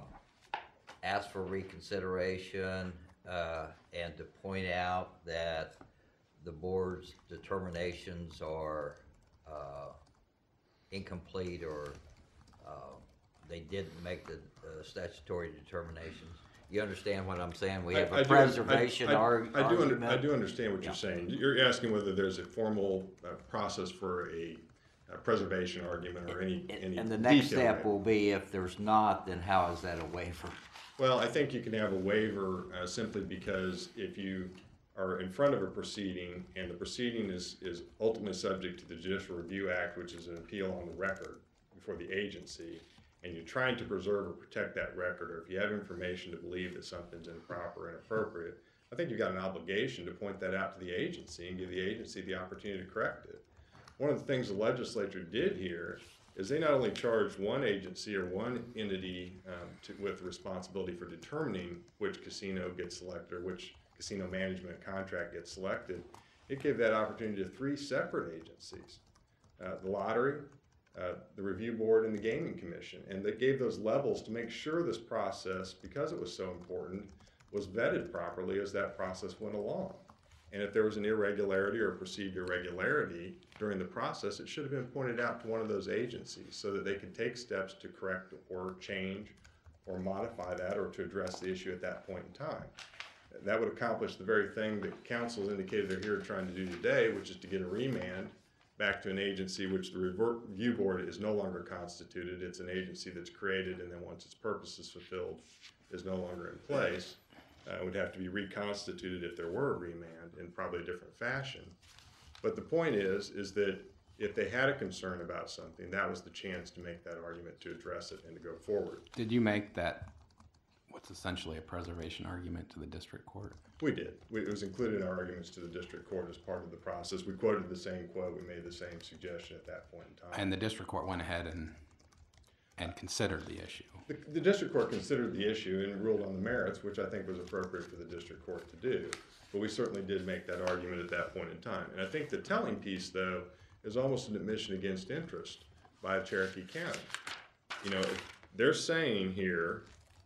E: ask for reconsideration uh, and to point out that the board's determinations are uh, incomplete, or uh, they didn't make the uh, statutory determinations? You understand what I'm saying? We have
I: I- I
E: a
I: do-
E: preservation
I: I- I-
E: arg-
I: I do, under-
E: argument.
I: I do understand what
E: Yeah.
I: you're saying. You're asking whether there's a formal uh, process for a, a preservation argument or any, any
E: And the next
I: detail
E: step
I: there.
E: will be, if there's not, then how is that a waiver?
I: Well, I think you can have a waiver uh, simply because if you are in front of a proceeding and the proceeding is, is ultimately subject to the Judicial Review Act, which is an appeal on the record before the agency, and you're trying to preserve or protect that record, or if you have information to believe that something's improper and inappropriate, I think you've got an obligation to point that out to the agency and give the agency the opportunity to correct it. One of the things the legislature did here is they not only charged one agency or one entity um, to, with responsibility for determining which casino gets selected or which casino management contract gets selected, it gave that opportunity to three separate agencies, uh, the lottery, uh, the review board, and the gaming commission. And they gave those levels to make sure this process, because it was so important, was vetted properly as that process went along. And if there was an irregularity or perceived irregularity during the process, it should have been pointed out to one of those agencies so that they could take steps to correct or change or modify that or to address the issue at that point in time. That would accomplish the very thing that council has indicated they're here trying to do today, which is to get a remand back to an agency which the revert- review board is no longer constituted. It's an agency that's created, and then once its purpose is fulfilled, is no longer in place. Uh, it would have to be reconstituted if there were a remand in probably a different fashion. But the point is, is that if they had a concern about something, that was the chance to make that argument, to address it, and to go forward.
D: Did you make that, what's essentially a preservation argument to the district court?
I: We did. We, it was included in our arguments to the district court as part of the process. We quoted the same quote. We made the same suggestion at that point in time.
D: And the district court went ahead and and considered the issue.
I: The, the district court considered the issue and ruled on the merits, which I think was appropriate for the district court to do. But we certainly did make that argument at that point in time. And I think the telling piece, though, is almost an admission against interest by Cherokee County. You know, they're saying here,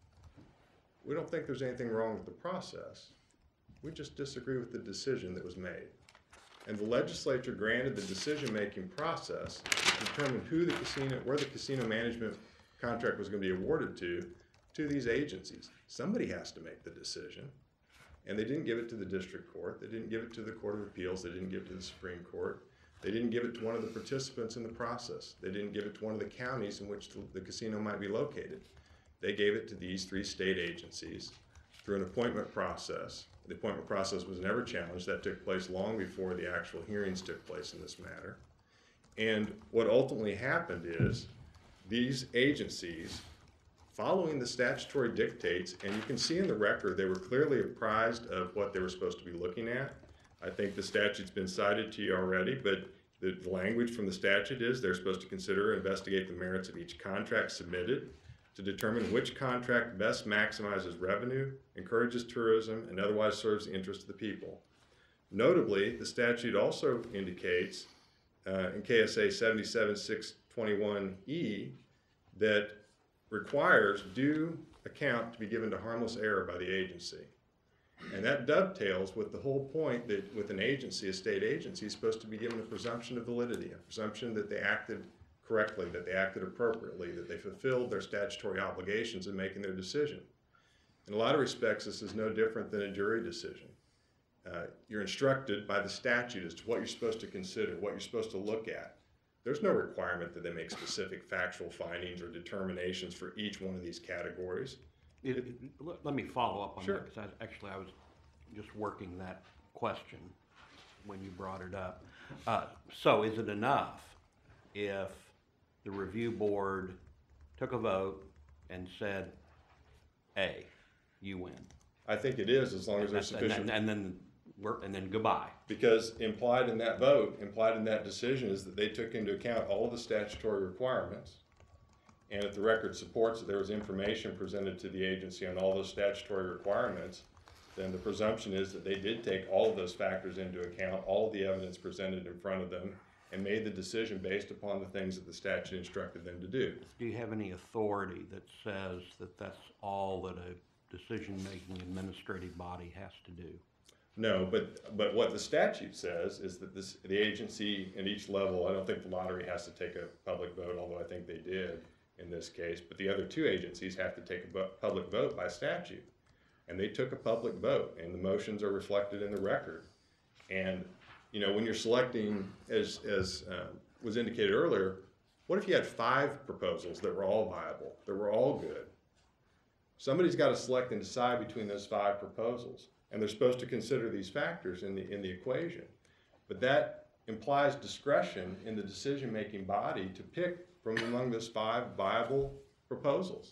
I: we don't think there's anything wrong with the process. We just disagree with the decision that was made. And the legislature granted the decision-making process to determine who the casino, where the casino management contract was going to be awarded to, to these agencies. Somebody has to make the decision. And they didn't give it to the district court. They didn't give it to the Court of Appeals. They didn't give it to the Supreme Court. They didn't give it to one of the participants in the process. They didn't give it to one of the counties in which the, the casino might be located. They gave it to these three state agencies through an appointment process. The appointment process was never challenged. That took place long before the actual hearings took place in this matter. And what ultimately happened is these agencies, following the statutory dictates, and you can see in the record they were clearly apprised of what they were supposed to be looking at. I think the statute's been cited to you already, but the, the language from the statute is they're supposed to consider and investigate the merits of each contract submitted to determine which contract best maximizes revenue, encourages tourism, and otherwise serves the interest of the people. Notably, the statute also indicates uh, in K S A seventy-seven six twenty-one E that requires due account to be given to harmless error by the agency. And that dovetails with the whole point that with an agency, a state agency, is supposed to be given a presumption of validity, a presumption that they acted correctly, that they acted appropriately, that they fulfilled their statutory obligations in making their decision. In a lot of respects, this is no different than a jury decision. Uh, you're instructed by the statute as to what you're supposed to consider, what you're supposed to look at. There's no requirement that they make specific factual findings or determinations for each one of these categories.
C: It, it, let, let me follow up on
I: Sure.
C: that, because I, actually I was just working that question when you brought it up. Uh, so is it enough if the review board took a vote and said, A, you win?
I: I think it is, as long as
C: And
I: there's
C: that's- and
I: sufficient.
C: then- And then, we're, and then goodbye.
I: Because implied in that vote, implied in that decision is that they took into account all of the statutory requirements. And if the record supports that there was information presented to the agency on all those statutory requirements, then the presumption is that they did take all of those factors into account, all of the evidence presented in front of them, and made the decision based upon the things that the statute instructed them to do.
C: Do you have any authority that says that that's all that a decision-making administrative body has to do?
I: No, but, but what the statute says is that this, the agency at each level, I don't think the lottery has to take a public vote, although I think they did in this case, but the other two agencies have to take a bu- public vote by statute. And they took a public vote, and the motions are reflected in the record. And, you know, when you're selecting, as, as uh, was indicated earlier, what if you had five proposals that were all viable, that were all good? Somebody's got to select and decide between those five proposals, and they're supposed to consider these factors in the, in the equation. But that implies discretion in the decision-making body to pick from among those five viable proposals.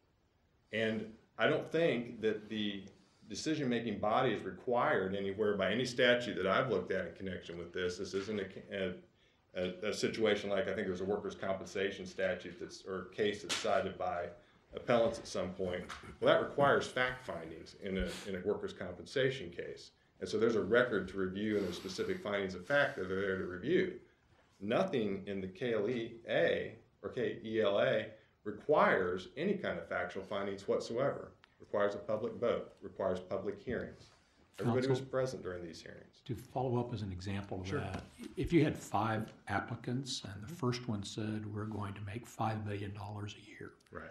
I: And I don't think that the decision-making body is required anywhere by any statute that I've looked at in connection with this. This isn't a, a, a situation like, I think there's a workers' compensation statute that's, or case that's cited by appellants at some point. Well, that requires fact findings in a, in a workers' compensation case. And so there's a record to review and there's specific findings of fact that are there to review. Nothing in the K L E A or K E L A requires any kind of factual findings whatsoever. Requires a public vote, requires public hearings. Everybody was
A: Counsel?
I: present during these hearings.
A: To follow up as an example of
I: Sure.
A: that, if you had five applicants and the first one said, we're going to make five million dollars a year,
I: Right.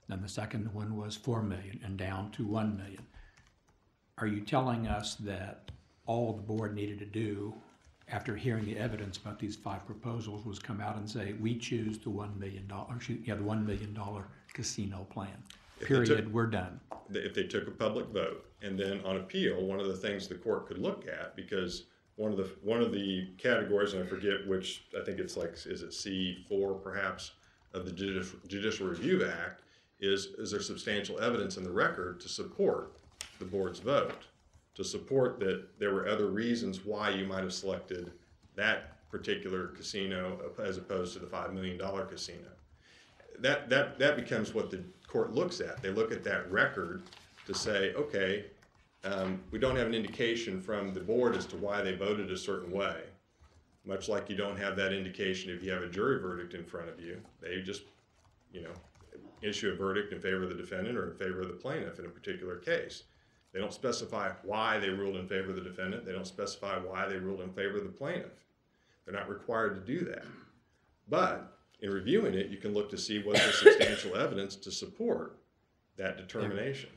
A: Then the second one was four million and down to one million. Are you telling us that all the board needed to do after hearing the evidence about these five proposals was come out and say, we choose the one million dollar, yeah, the one million dollar casino plan?
I: If they took-
A: Period, we're done.
I: If they took a public vote, and then on appeal, one of the things the court could look at, because one of the, one of the categories, and I forget which, I think it's like, is it C four perhaps, of the Judicial, Judicial Review Act, is, is there substantial evidence in the record to support the board's vote, to support that there were other reasons why you might have selected that particular casino as opposed to the five million dollar casino. That, that, that becomes what the court looks at. They look at that record to say, okay, um, we don't have an indication from the board as to why they voted a certain way. Much like you don't have that indication if you have a jury verdict in front of you. They just, you know, issue a verdict in favor of the defendant or in favor of the plaintiff in a particular case. They don't specify why they ruled in favor of the defendant. They don't specify why they ruled in favor of the plaintiff. They're not required to do that. But in reviewing it, you can look to see what's the substantial evidence to support that determination.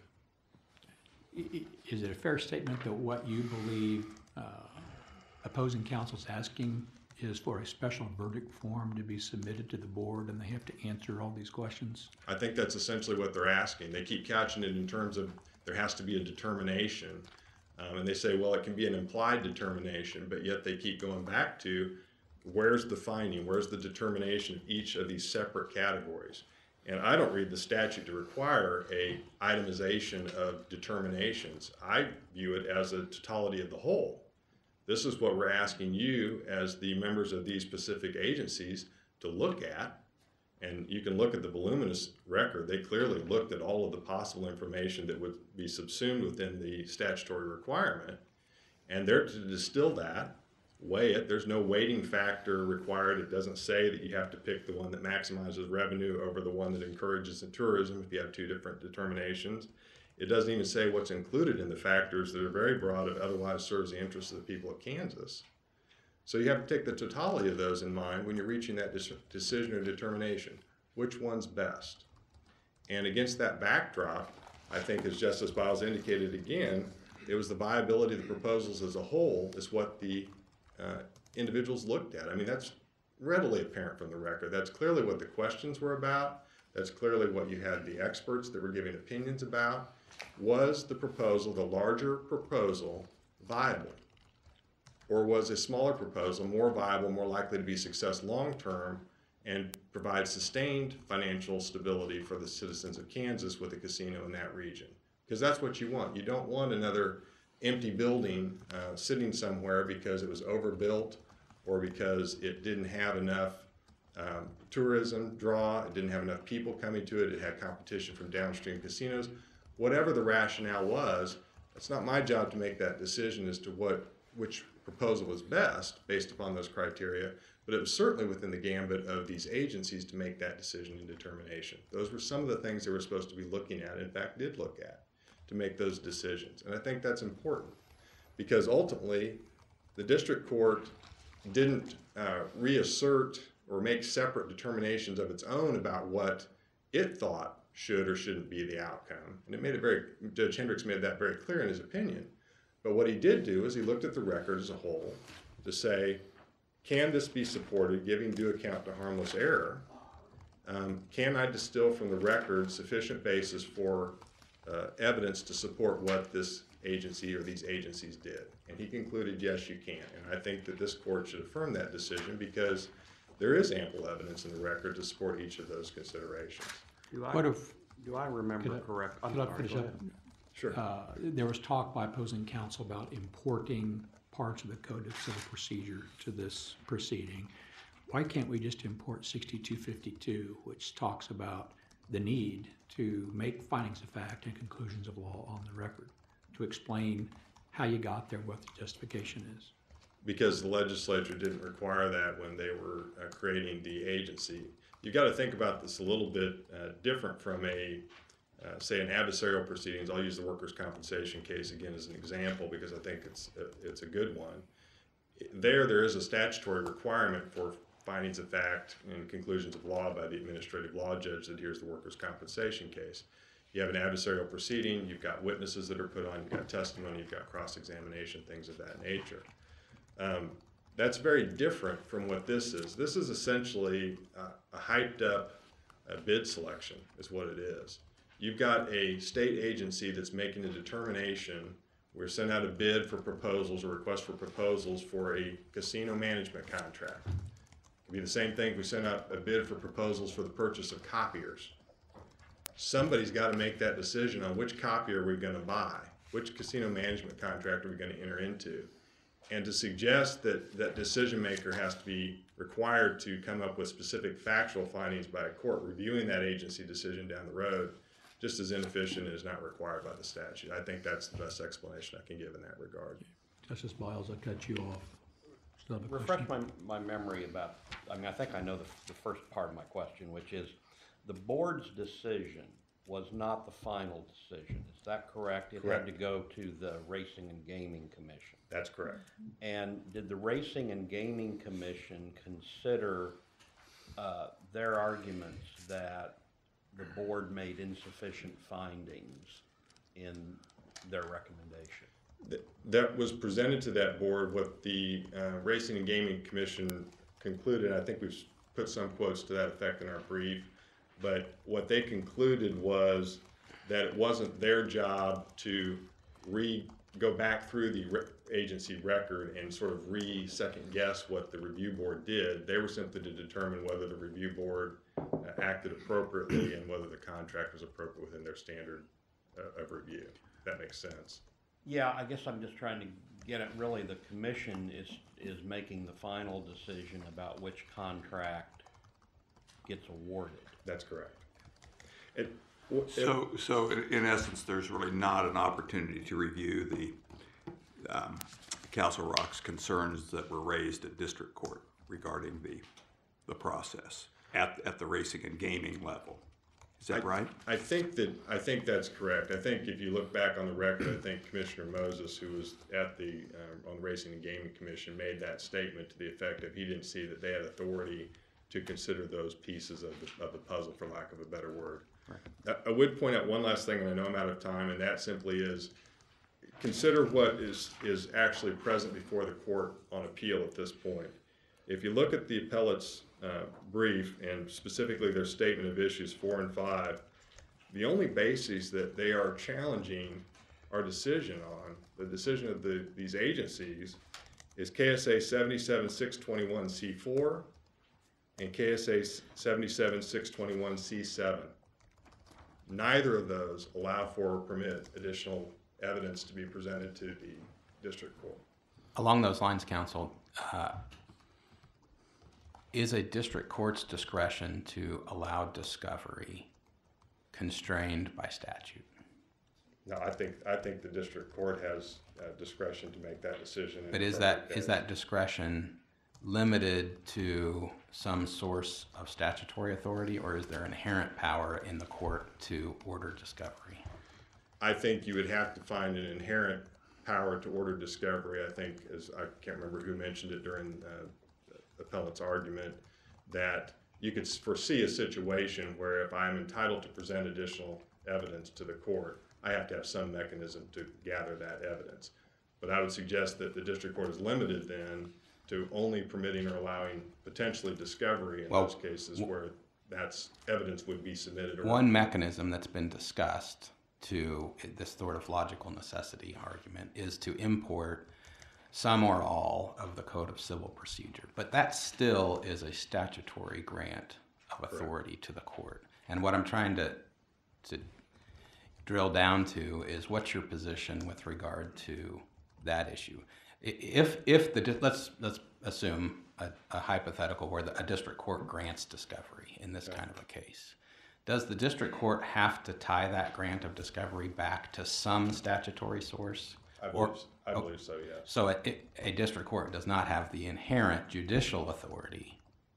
A: I- i- Is it a fair statement that what you believe uh, opposing counsel's asking is for a special verdict form to be submitted to the board and they have to answer all these questions?
I: I think that's essentially what they're asking. They keep couching it in terms of there has to be a determination. Um, and they say, well, it can be an implied determination, but yet they keep going back to where's the finding, where's the determination of each of these separate categories. And I don't read the statute to require a itemization of determinations. I view it as a totality of the whole. This is what we're asking you as the members of these specific agencies to look at. And you can look at the voluminous record. They clearly looked at all of the possible information that would be subsumed within the statutory requirement. And they're to distill that, weigh it. There's no weighting factor required. It doesn't say that you have to pick the one that maximizes revenue over the one that encourages the tourism if you have two different determinations. It doesn't even say what's included in the factors that are very broad and otherwise serves the interests of the people of Kansas. So you have to take the totality of those in mind when you're reaching that decision or determination. Which one's best? And against that backdrop, I think as Justice Biles indicated again, it was the viability of the proposals as a whole is what the uh, individuals looked at. I mean, that's readily apparent from the record. That's clearly what the questions were about. That's clearly what you had the experts that were giving opinions about. Was the proposal, the larger proposal, viable? Or was a smaller proposal more viable, more likely to be success long-term and provide sustained financial stability for the citizens of Kansas with a casino in that region? Because that's what you want. You don't want another empty building uh, sitting somewhere because it was overbuilt or because it didn't have enough um, tourism draw, it didn't have enough people coming to it, it had competition from downstream casinos. Whatever the rationale was, it's not my job to make that decision as to what which proposal was best based upon those criteria, but it was certainly within the gambit of these agencies to make that decision and determination. Those were some of the things they were supposed to be looking at, in fact did look at, to make those decisions. And I think that's important because ultimately the district court didn't uh, reassert or make separate determinations of its own about what it thought should or shouldn't be the outcome. And it made it very, Judge Hendricks made that very clear in his opinion. But what he did do is he looked at the record as a whole to say, can this be supported, giving due account to harmless error? Um, can I distill from the record sufficient basis for uh, evidence to support what this agency or these agencies did? And he concluded, yes, you can. And I think that this court should affirm that decision because there is ample evidence in the record to support each of those considerations.
C: Do I,
A: What if,
C: do I remember
A: Could I-
C: correct? I'm
A: could I
C: sorry,
A: finish
C: go
A: up?
C: ahead.
I: Sure.
A: Uh, there was talk by opposing counsel about importing parts of the Code of Civil Procedure to this proceeding. Why can't we just import sixty-two fifty-two, which talks about the need to make findings of fact and conclusions of law on the record, to explain how you got there, what the justification is?
I: Because the legislature didn't require that when they were uh, creating the agency. You've got to think about this a little bit uh, different from a, uh, say, an adversarial proceedings. I'll use the workers' compensation case again as an example because I think it's a, it's a good one. There, there is a statutory requirement for findings of fact and conclusions of law by the administrative law judge that hears the workers' compensation case. You have an adversarial proceeding, you've got witnesses that are put on, you've got testimony, you've got cross-examination, things of that nature. Um, that's very different from what this is. This is essentially uh, a hyped-up uh, bid selection is what it is. You've got a state agency that's making a determination. We're sending out a bid for proposals or request for proposals for a casino management contract. It could be the same thing if we send out a bid for proposals for the purchase of copiers. Somebody's got to make that decision on which copier we're going to buy, which casino management contract are we going to enter into. And to suggest that that decision maker has to be required to come up with specific factual findings by a court reviewing that agency decision down the road, just as inefficient and is not required by the statute. I think that's the best explanation I can give in that regard.
A: Justice Miles, I cut you off. Still have a
C: Refresh
A: question?
C: my, my memory about, I mean, I think I know the, the first part of my question, which is the board's decision was not the final decision. Is that correct? It
I: Correct.
C: had to go to the Racing and Gaming Commission.
I: That's correct.
C: And did the Racing and Gaming Commission consider uh, their arguments that the board made insufficient findings in their recommendation?
I: That, that was presented to that board. What the uh, Racing and Gaming Commission concluded, I think we've put some quotes to that effect in our brief, but what they concluded was that it wasn't their job to re go back through the re agency record and sort of re-second guess what the review board did. They were simply to determine whether the review board uh, acted appropriately and whether the contract was appropriate within their standard uh, of review. If that makes sense.
C: Yeah, I guess I'm just trying to get at really the commission is, is making the final decision about which contract gets awarded.
I: That's correct. It, w- it-
G: So, so in- in essence, there's really not an opportunity to review the um, Castle Rock's concerns that were raised at district court regarding the, the process at, at the racing and gaming level. Is that right?
I: I think that, I think that's correct. I think if you look back on the record, I think Commissioner Moses, who was at the, um, on the Racing and Gaming Commission, made that statement to the effect of he didn't see that they had authority to consider those pieces of the, of the puzzle, for lack of a better word. Right. I, I would point out one last thing, and I know I'm out of time, and that simply is, consider what is, is actually present before the court on appeal at this point. If you look at the appellate's uh, brief, and specifically their statement of issues four and five, the only bases that they are challenging our decision on, the decision of the, these agencies, is K S A seventy-seven six twenty-one C four and K S A seventy-seven six twenty-one C seven. Neither of those allow for or permit additional evidence to be presented to the district court.
D: Along those lines, counsel, uh, is a district court's discretion to allow discovery constrained by statute?
I: No, I think, I think the district court has uh, discretion to make that decision. in
D: But is
I: appropriate
D: that, is
I: case.
D: that discretion limited to some source of statutory authority, or is there inherent power in the court to order discovery?
I: I think you would have to find an inherent power to order discovery. I think, as I can't remember who mentioned it during uh, the appellate's argument, that you could foresee a situation where if I'm entitled to present additional evidence to the court, I have to have some mechanism to gather that evidence. But I would suggest that the district court is limited then to only permitting or allowing potentially discovery in
D: Well,
I: those cases where that's evidence would be submitted. Or
D: One mechanism that's been discussed to this sort of logical necessity argument is to import some or all of the Code of Civil Procedure. But that still is a statutory grant of authority to the court. And what I'm trying to, to drill down to is what's your position with regard to that issue? I- If, if the, di- let's, let's assume a, a hypothetical where the, a district court grants discovery in this kind of a case. Does the district court have to tie that grant of discovery back to some statutory source?
I: I
D: Or-
I: believe, I believe so, yes.
D: So a, a district court does not have the inherent judicial authority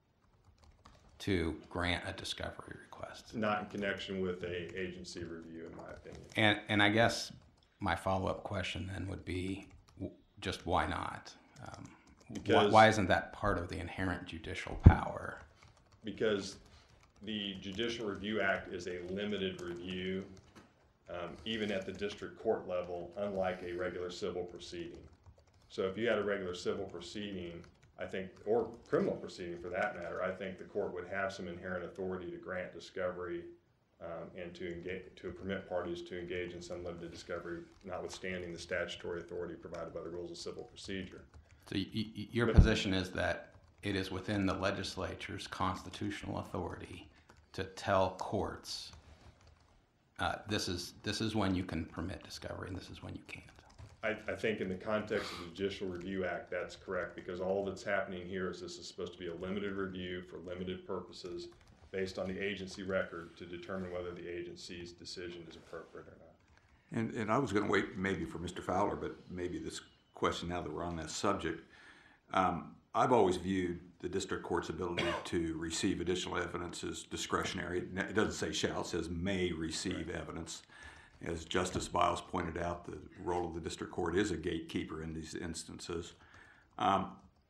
D: to grant a discovery request.
I: Not in connection with a agency review, in my opinion.
D: And, and I guess my follow-up question then would be w- just why not? Um, Why,
I: Because-
D: why isn't that part of the inherent judicial power?
I: Because the Judicial Review Act is a limited review, um, even at the district court level, unlike a regular civil proceeding. So if you had a regular civil proceeding, I think, or criminal proceeding for that matter, I think the court would have some inherent authority to grant discovery um, and to engage, to permit parties to engage in some limited discovery, notwithstanding the statutory authority provided by the rules of civil procedure.
D: So y- y- your position is that it is within the legislature's constitutional authority to tell courts, uh, this is this is when you can permit discovery and this is when you can't.
I: I, I think in the context of the Judicial Review Act, that's correct, because all that's happening here is this is supposed to be a limited review for limited purposes based on the agency record to determine whether the agency's decision is appropriate or not.
G: And, and I was going to wait maybe for Mister Fowler, but maybe this question now that we're on that subject. Um, I've always viewed the district court's ability to receive additional evidence as discretionary. It doesn't say shall, it says may receive right. evidence. As Justice Biles pointed out, the role of the district court is a gatekeeper in these instances. Um,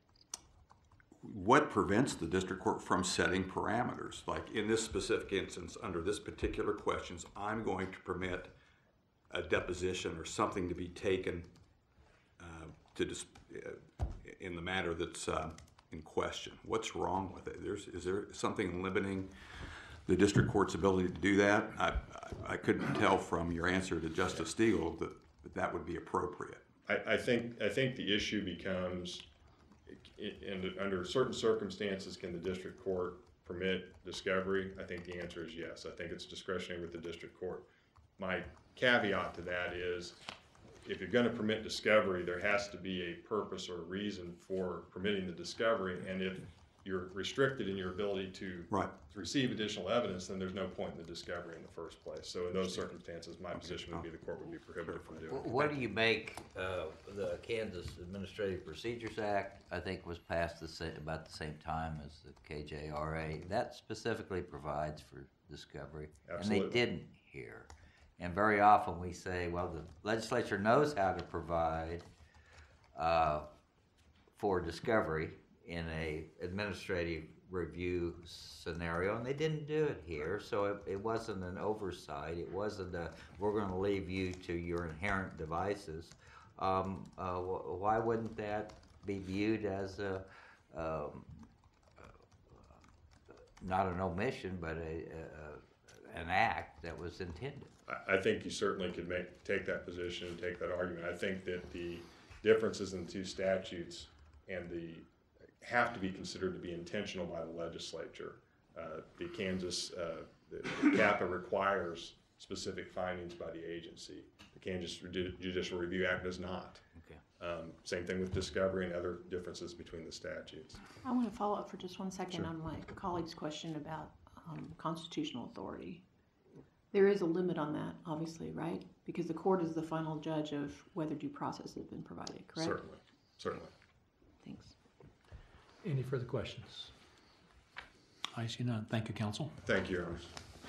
G: what prevents the district court from setting parameters? Like in this specific instance, under this particular questions, I'm going to permit a deposition or something to be taken uh, to dis- uh, in the matter that's uh, in question. What's wrong with it? There's, is there something limiting the district court's ability to do that? I, I, I couldn't tell from your answer to Justice Steele that that, that would be appropriate.
I: I, I think I think the issue becomes, in, under certain circumstances, can the district court permit discovery? I think the answer is yes. I think it's discretionary with the district court. My caveat to that is, if you're going to permit discovery, there has to be a purpose or a reason for permitting the discovery, and if you're restricted in your ability to
G: right.
I: receive additional evidence, then there's no point in the discovery in the first place. So in those circumstances, my okay. position would be the court would be prohibited from doing it.
E: What do you make uh, the Kansas Administrative Procedures Act? I think was passed the same, about the same time as the K J R A. That specifically provides for discovery,
I: Absolutely.
E: And they didn't here. And very often we say, well, the legislature knows how to provide uh, for discovery in a administrative review scenario, and they didn't do it here, so it, it wasn't an oversight. It wasn't a, we're going to leave you to your inherent devices. Um, uh, wh- why wouldn't that be viewed as a, um, not an omission, but a, a, an act that was intended?
I: I think you certainly could make take that position and take that argument. I think that the differences in the two statutes and the have to be considered to be intentional by the legislature. Uh, the Kansas, uh, the, the CAPA requires specific findings by the agency. The Kansas Judicial Review Act does not.
E: Okay.
I: Um, same thing with discovery and other differences between the statutes.
F: I want to follow up for just one second
I: Sure.
F: on my colleague's question about um, constitutional authority. There is a limit on that, obviously, right? Because the court is the final judge of whether due process has been provided, correct?
I: Certainly, certainly.
F: Thanks.
A: Any further questions? I see none. Thank you, counsel.
I: Thank you, Your Honor.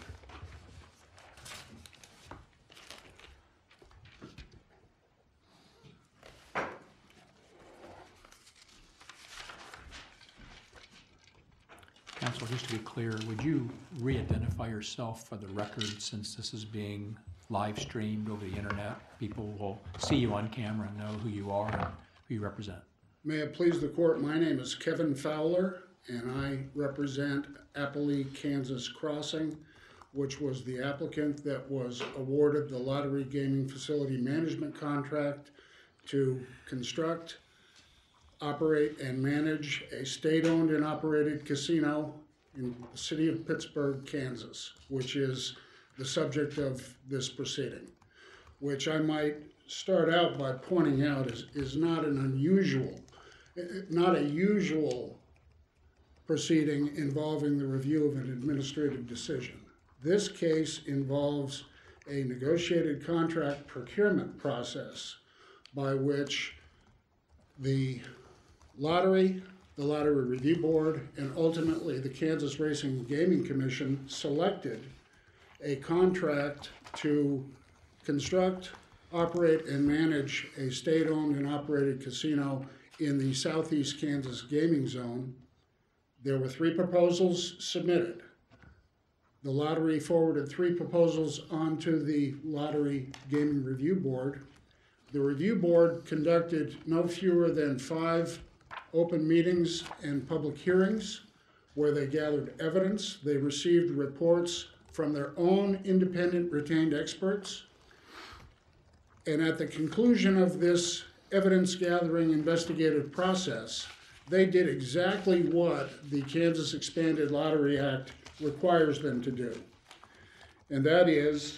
A: Counsel, just to be clear, would you re-identify yourself for the record, since this is being live streamed over the internet? People will see you on camera and know who you are and who you represent.
J: May it please the court, my name is Kevin Fowler, and I represent Applee Kansas Crossing, which was the applicant that was awarded the lottery gaming facility management contract to construct, operate, and manage a state-owned and operated casino in the city of Pittsburgh, Kansas, which is the subject of this proceeding, which I might start out by pointing out is, is not an unusual not a usual proceeding involving the review of an administrative decision. This case involves a negotiated contract procurement process by which the lottery, the Lottery Review Board, and ultimately the Kansas Racing and Gaming Commission selected a contract to construct, operate, and manage a state-owned and operated casino in the southeast Kansas gaming zone. There were three proposals submitted. The lottery forwarded three proposals onto the Lottery Gaming Review Board. The review board conducted no fewer than five open meetings and public hearings where they gathered evidence. They received reports from their own independent retained experts. And at the conclusion of this evidence gathering investigative process, they did exactly what the Kansas Expanded Lottery Act requires them to do. And that is,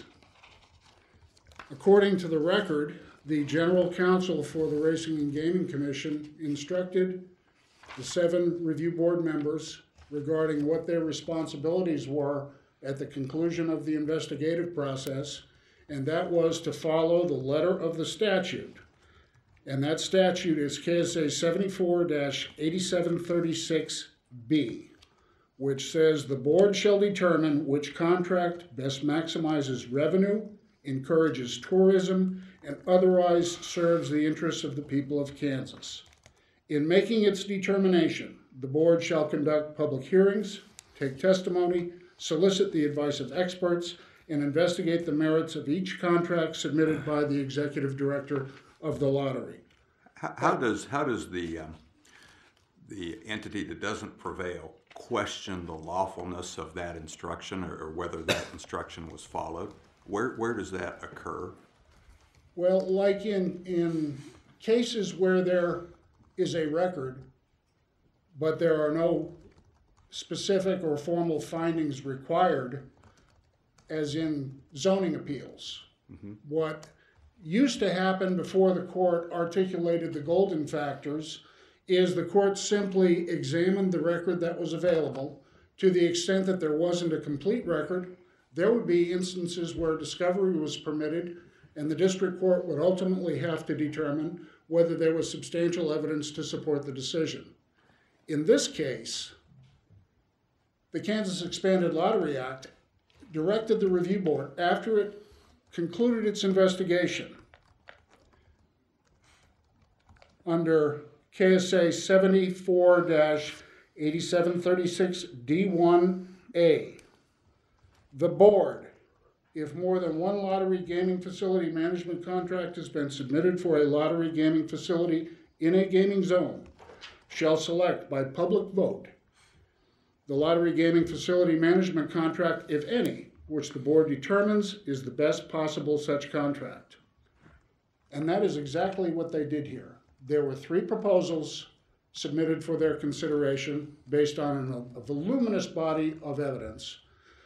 J: according to the record, the general counsel for the Racing and Gaming Commission instructed the seven review board members regarding what their responsibilities were at the conclusion of the investigative process, and that was to follow the letter of the statute. And that statute is K S A seventy-four dash eighty-seven thirty-six B, which says the board shall determine which contract best maximizes revenue, encourages tourism, and otherwise serves the interests of the people of Kansas. In making its determination, the board shall conduct public hearings, take testimony, solicit the advice of experts, and investigate the merits of each contract submitted by the executive director of the lottery.
G: How, how does how does the um, the entity that doesn't prevail question the lawfulness of that instruction, or, or whether that instruction was followed? Where where does that occur?
J: Well, like in in cases where there is a record, but there are no specific or formal findings required, as in zoning appeals. Mm-hmm. What used to happen before the court articulated the golden factors is the court simply examined the record that was available. To the extent that there wasn't a complete record, there would be instances where discovery was permitted, and the district court would ultimately have to determine whether there was substantial evidence to support the decision. In this case, the Kansas Expanded Lottery Act directed the review board, after it concluded its investigation under K S A seventy-four dash eighty-seven thirty-six D one A, the board, if more than one lottery gaming facility management contract has been submitted for a lottery gaming facility in a gaming zone, shall select by public vote the lottery gaming facility management contract, if any, which the board determines is the best possible such contract. And that is exactly what they did here. There were three proposals submitted for their consideration based on a, a voluminous body of evidence.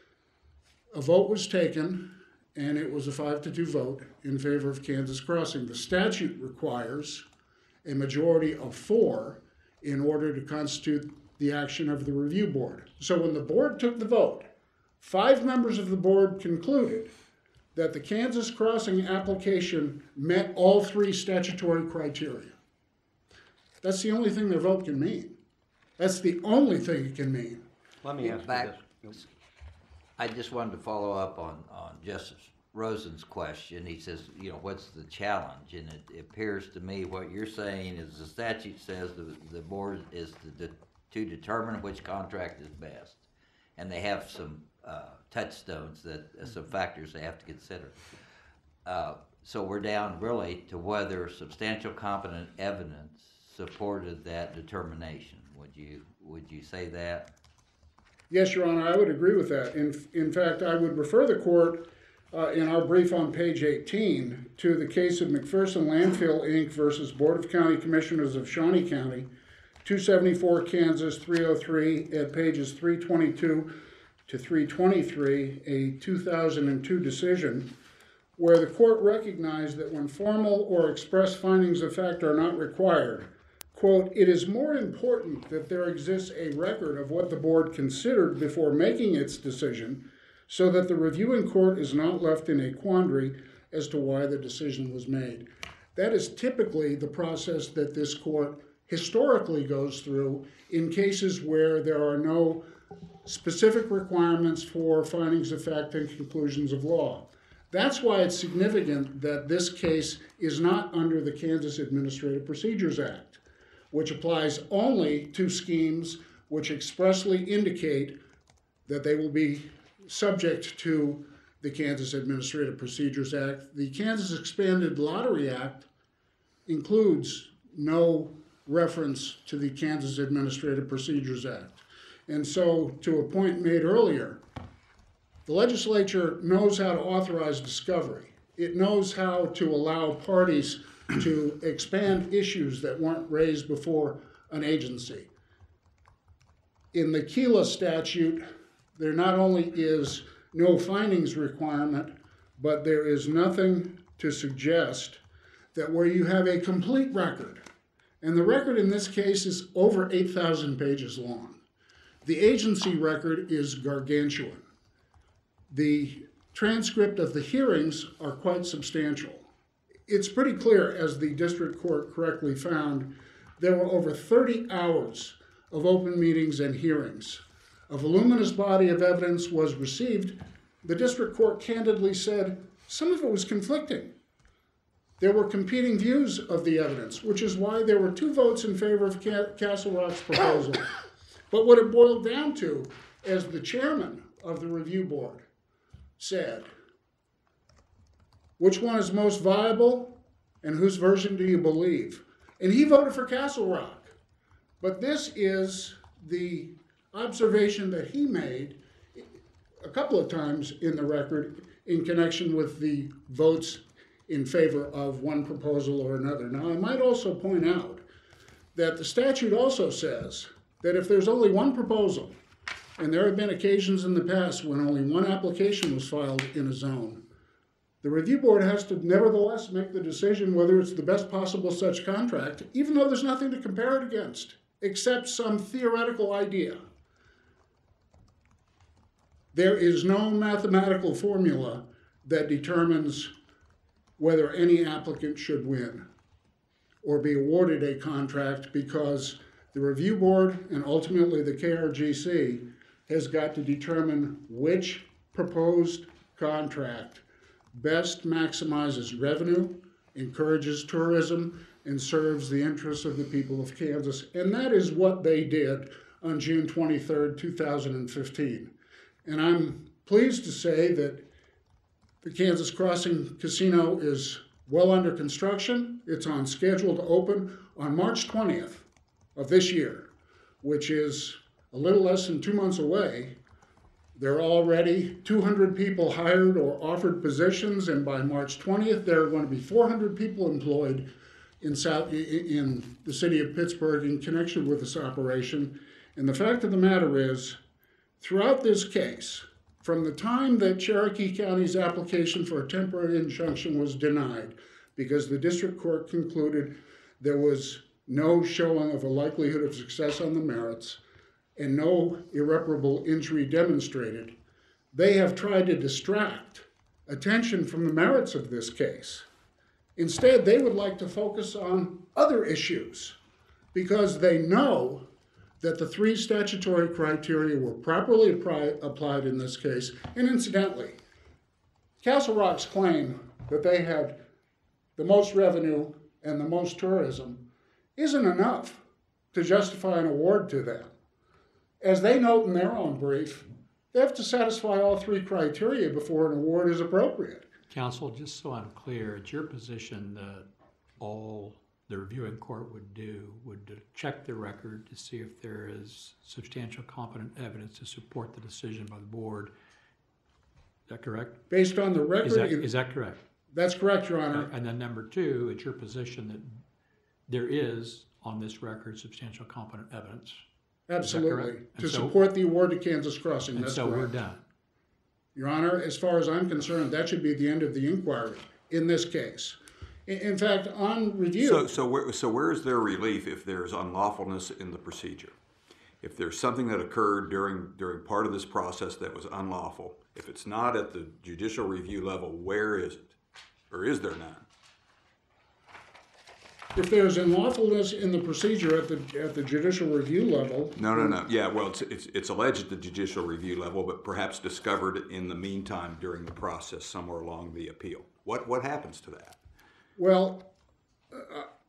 J: A vote was taken, and it was a five to two vote in favor of Kansas Crossing. The statute requires a majority of four in order to constitute the action of the review board. So when the board took the vote, five members of the board concluded that the Kansas Crossing application met all three statutory criteria. That's the only thing their vote can mean. That's the only thing it can mean.
C: Let me ask
E: Back,
C: you this.
E: I just wanted to follow up on, on Justice Rosen's question. He says, you know, what's the challenge? And it, it appears to me what you're saying is the statute says the, the board is to, de, to determine which contract is best. And they have some uh, touchstones, that uh, some factors they have to consider. Uh, so we're down really to whether substantial competent evidence supported that determination. Would you, would you say that?
J: Yes, Your Honor, I would agree with that. In, in fact, I would refer the court uh, in our brief on page eighteen to the case of McPherson Landfill, Incorporated versus Board of County Commissioners of Shawnee County, two seventy-four Kansas three oh three at pages three twenty-two to three twenty-three, a two thousand two decision, where the court recognized that when formal or express findings of fact are not required, quote, it is more important that there exists a record of what the board considered before making its decision so that the reviewing court is not left in a quandary as to why the decision was made. That is typically the process that this court historically goes through in cases where there are no specific requirements for findings of fact and conclusions of law. That's why it's significant that this case is not under the Kansas Administrative Procedures Act. which applies only to schemes which expressly indicate that they will be subject to the Kansas Administrative Procedures Act. The Kansas Expanded Lottery Act includes no reference to the Kansas Administrative Procedures Act. And so, to a point made earlier, the legislature knows how to authorize discovery. It knows how to allow parties to expand issues that weren't raised before an agency. In the KELA statute, there not only is no findings requirement, but there is nothing to suggest that where you have a complete record, and the record in this case is over eight thousand pages long. The agency record is gargantuan. The transcript of the hearings are quite substantial. It's pretty clear, as the district court correctly found, there were over thirty hours of open meetings and hearings. A voluminous body of evidence was received. The district court candidly said some of it was conflicting. There were competing views of the evidence, which is why there were two votes in favor of Castle Rock's proposal. But what it boiled down to, as the chairman of the review board said, which one is most viable and whose version do you believe? And he voted for Castle Rock. But this is the observation that he made a couple of times in the record in connection with the votes in favor of one proposal or another. Now, I might also point out that the statute also says that if there's only one proposal, and there have been occasions in the past when only one application was filed in a zone, the review board has to nevertheless make the decision whether it's the best possible such contract, even though there's nothing to compare it against, except some theoretical idea. There is no mathematical formula that determines whether any applicant should win or be awarded a contract, because the review board and ultimately the K R G C has got to determine which proposed contract best maximizes revenue, encourages tourism, and serves the interests of the people of Kansas. And that is what they did on June twenty-third, two thousand fifteen. And I'm pleased to say that the Kansas Crossing Casino is well under construction. It's on schedule to open on March twentieth of this year, which is a little less than two months away. There are already two hundred people hired or offered positions, and by March twentieth, there are going to be four hundred people employed in, South, in the city of Pittsburgh in connection with this operation. And the fact of the matter is, throughout this case, from the time that Cherokee County's application for a temporary injunction was denied, because the district court concluded there was no showing of a likelihood of success on the merits and no irreparable injury demonstrated, they have tried to distract attention from the merits of this case. Instead, they would like to focus on other issues because they know that the three statutory criteria were properly appri- applied in this case. And incidentally, Castle Rock's claim that they had the most revenue and the most tourism isn't enough to justify an award to them. As they note in their own brief, they have to satisfy all three criteria before an award is appropriate.
A: Counsel, just so I'm clear, it's your position that all the reviewing court would do would to check the record to see if there is substantial competent evidence to support the decision by the board. Is that correct?
J: Based on the record?
A: Is that, is that correct?
J: That's correct, Your Honor.
A: And then number two, it's your position that there is, on this record, substantial competent evidence.
J: Absolutely. To
A: so,
J: support the award to Kansas Crossing.
A: And
J: That's
A: so
J: correct.
A: we're done.
J: Your Honor, as far as I'm concerned, that should be the end of the inquiry in this case. In, in fact, on review...
G: So, so, where, so where is their relief if there's unlawfulness in the procedure? If there's something that occurred during, during part of this process that was unlawful, if it's not at the judicial review level, where is it? Or is there none?
J: If there's unlawfulness in the procedure at the at the judicial review level...
G: No, no, no. Yeah, well, it's, it's, it's alleged at the judicial review level, but perhaps discovered in the meantime during the process somewhere along the appeal. What, what happens to that?
J: Well, uh,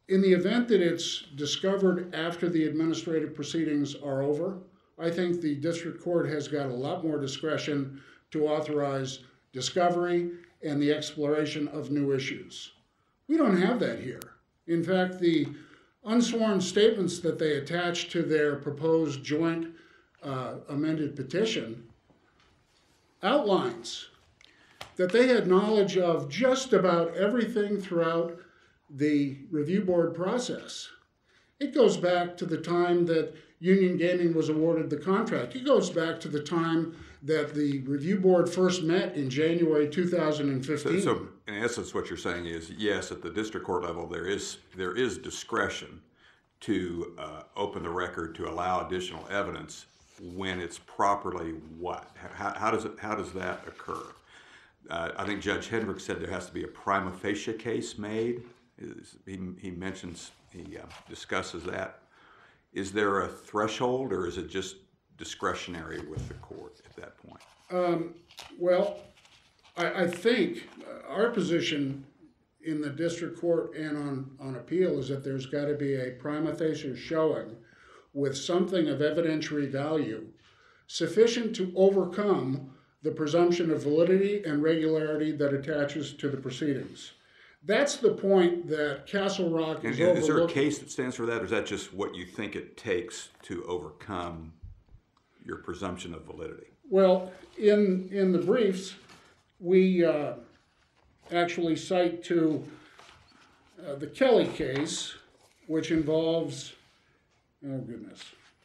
J: in the event that it's discovered after the administrative proceedings are over, I think the district court has got a lot more discretion to authorize discovery and the exploration of new issues. We don't have that here. In fact, the unsworn statements that they attach to their proposed joint uh, amended petition outlines that they had knowledge of just about everything throughout the review board process. It goes back to the time that Union Gaming was awarded the contract. It goes back to the time that the review board first met in January two thousand fifteen.
G: So, so in essence, what you're saying is, yes, at the district court level, there is there is discretion to uh, open the record to allow additional evidence when it's properly what? How, how does it? How does that occur? Uh, I think Judge Hendricks said there has to be a prima facie case made. He, he mentions, he uh, discusses that. Is there a threshold, or is it just discretionary with the court at that point?
J: Um, well, I, I think our position in the district court and on, on appeal is that there's got to be a prima facie showing with something of evidentiary value sufficient to overcome the presumption of validity and regularity that attaches to the proceedings. That's the point that Castle Rock is
G: And is there a
J: overlooking.
G: case that stands for that, or is that just what you think it takes to overcome your presumption of validity?
J: Well, in, in the briefs, we uh, actually cite to uh, the Kelly case, which involves, oh goodness,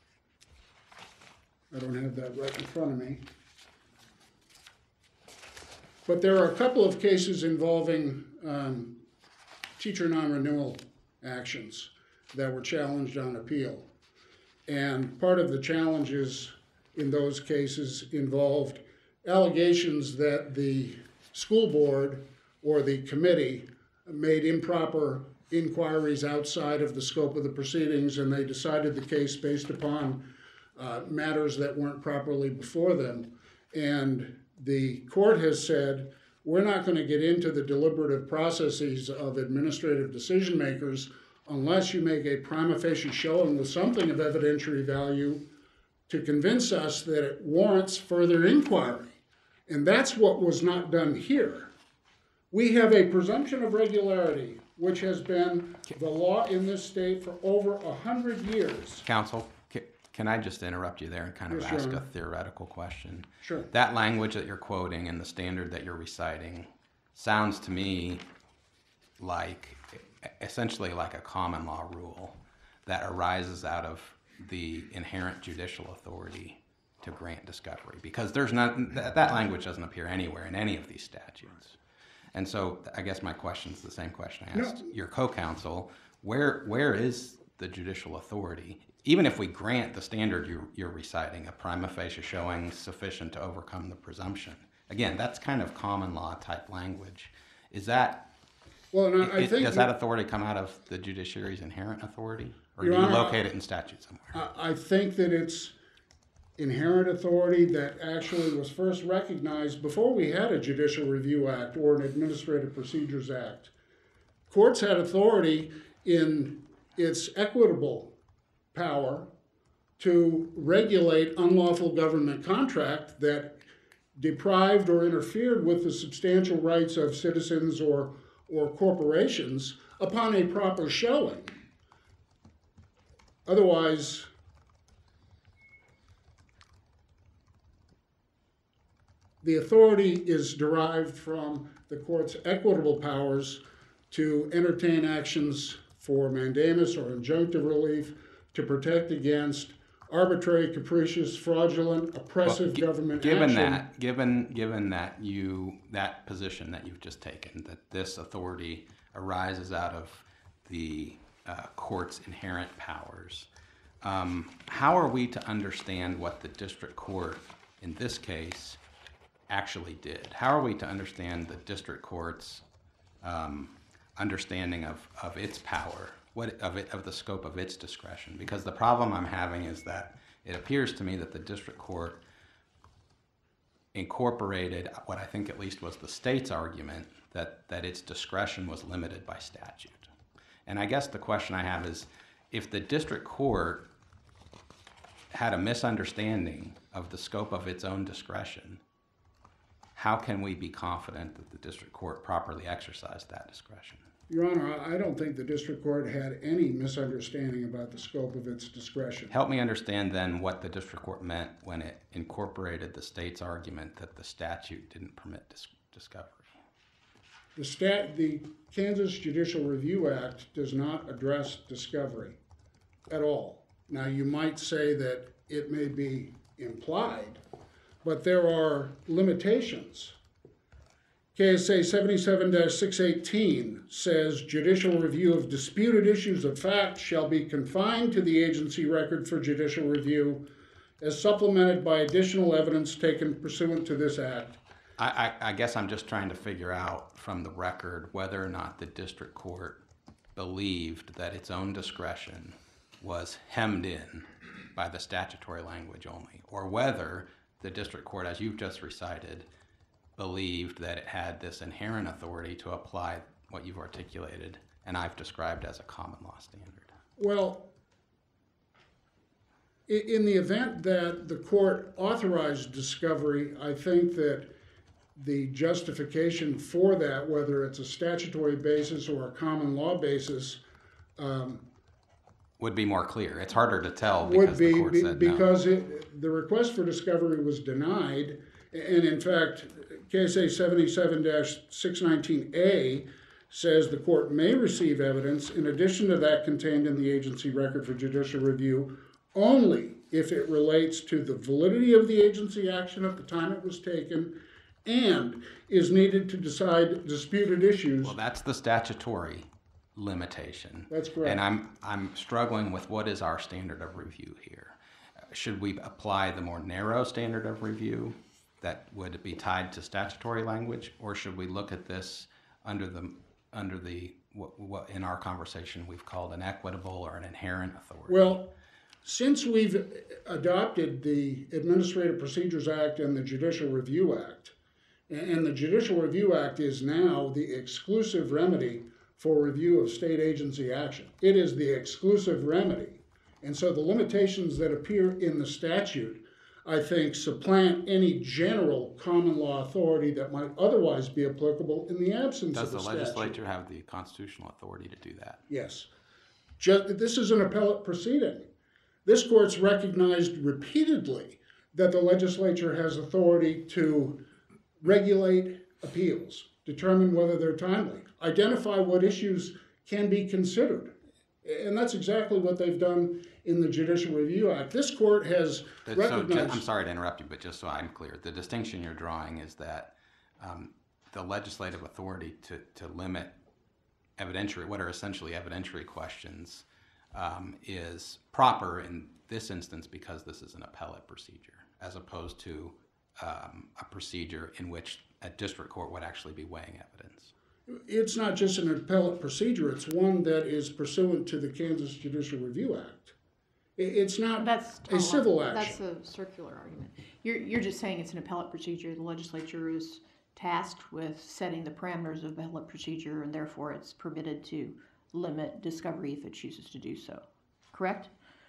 J: I don't have that right in front of me. But there are a couple of cases involving um, teacher non-renewal actions that were challenged on appeal. And part of the challenges in those cases involved allegations that the school board or the committee made improper inquiries outside of the scope of the proceedings, and they decided the case based upon uh, matters that weren't properly before them. And the court has said, we're not going to get into the deliberative processes of administrative decision makers unless you make a prima facie showing with something of evidentiary value to convince us that it warrants further inquiry. And that's what was not done here. We have a presumption of regularity, which has been the law in this state for over a hundred years.
D: Counsel, ca- can I just interrupt you there and kind of
J: Yes,
D: ask
J: Your
D: a
J: Honor.
D: theoretical question?
J: Sure.
D: That language that you're quoting and the standard that you're reciting sounds to me like essentially like a common law rule that arises out of the inherent judicial authority to grant discovery, because there's not that, that language doesn't appear anywhere in any of these statutes. And so I guess my question is the same question I asked
J: No.
D: your co-counsel. Where where is the judicial authority? Even if we grant the standard you're, you're reciting, a prima facie showing sufficient to overcome the presumption. Again, that's kind of common law type language. Is that,
J: Well, and I, I
D: it-
J: think
D: does that authority come out of the judiciary's inherent authority? Or do
J: Your
D: you
J: Honor,
D: locate it in statute somewhere?
J: I, I think that it's inherent authority that actually was first recognized before we had a Judicial Review Act or an Administrative Procedures Act. Courts had authority in its equitable power to regulate unlawful government contract that deprived or interfered with the substantial rights of citizens or, or corporations upon a proper showing. Otherwise, the authority is derived from the court's equitable powers to entertain actions for mandamus or injunctive relief to protect against arbitrary, capricious, fraudulent, oppressive
D: Well, gi-
J: government
D: given
J: action.
D: that, given given that you that position that you've just taken, that this authority arises out of the uh, court's inherent powers, um, how are we to understand what the district court in this case actually did? How are we to understand the district court's um, understanding of, of its power, what of it of the scope of its discretion? Because the problem I'm having is that it appears to me that the district court incorporated what I think at least was the state's argument that, that its discretion was limited by statute. And I guess the question I have is, if the district court had a misunderstanding of the scope of its own discretion, how can we be confident that the district court properly exercised that discretion?
J: Your Honor, I I don't think the district court had any misunderstanding about the scope of its discretion.
D: Help me understand then what the district court meant when it incorporated the state's argument that the statute didn't permit dis- discovery.
J: The stat, the Kansas Judicial Review Act does not address discovery at all. Now, you might say that it may be implied, but there are limitations. K S A seventy-seven six eighteen says judicial review of disputed issues of fact shall be confined to the agency record for judicial review as supplemented by additional evidence taken pursuant to this act.
D: I, I, I guess I'm just trying to figure out from the record whether or not the district court believed that its own discretion was hemmed in by the statutory language only, or whether the district court, as you've just recited, believed that it had this inherent authority to apply what you've articulated and I've described as a common law standard.
J: Well, i- in the event that the court authorized discovery, I think that the justification for that, whether it's a statutory basis or a common law basis, um,
D: Would be more clear. It's harder to tell
J: would
D: because the
J: be,
D: court
J: be-
D: said no.
J: because it, the request for discovery was denied, and in fact, K S A seventy-seven six nineteen A says the court may receive evidence in addition to that contained in the agency record for judicial review only if it relates to the validity of the agency action at the time it was taken and is needed to decide disputed issues.
D: Well, that's the statutory limitation.
J: That's correct.
D: And I'm I'm struggling with what is our standard of review here. Should we apply the more narrow standard of review that would be tied to statutory language, or should we look at this under the under the what, what in our conversation we've called an equitable or an inherent authority?
J: Well, since we've adopted the Administrative Procedures Act and the Judicial Review Act, and the Judicial Review Act is now the exclusive remedy for review of state agency action. It is the exclusive remedy. And so the limitations that appear in the statute, I think, supplant any general common law authority that might otherwise be applicable in the absence
D: Does
J: of a
D: the
J: statute.
D: legislature have the constitutional authority to do that?
J: Yes. Just, this is an appellate proceeding. This court's recognized repeatedly that the legislature has authority to regulate appeals, determine whether they're timely, identify what issues can be considered. And that's exactly what they've done in the Judicial Review Act. This court has
D: But so,
J: recognized...
D: ju- I'm sorry to interrupt you, but just so I'm clear, the distinction you're drawing is that um, the legislative authority to, to limit evidentiary, what are essentially evidentiary questions, um, is proper in this instance because this is an appellate procedure, as opposed to um, a procedure in which a district court would actually be weighing evidence.
J: It's not just an appellate procedure, it's one that is pursuant to the Kansas Judicial Review Act. I- It's not
F: That's
J: a
F: total-
J: civil
F: That's
J: action.
F: a circular argument. You're, you're just saying it's an appellate procedure. The legislature is tasked with setting the parameters of appellate procedure, and therefore it's permitted to limit discovery if it chooses to do so. Correct?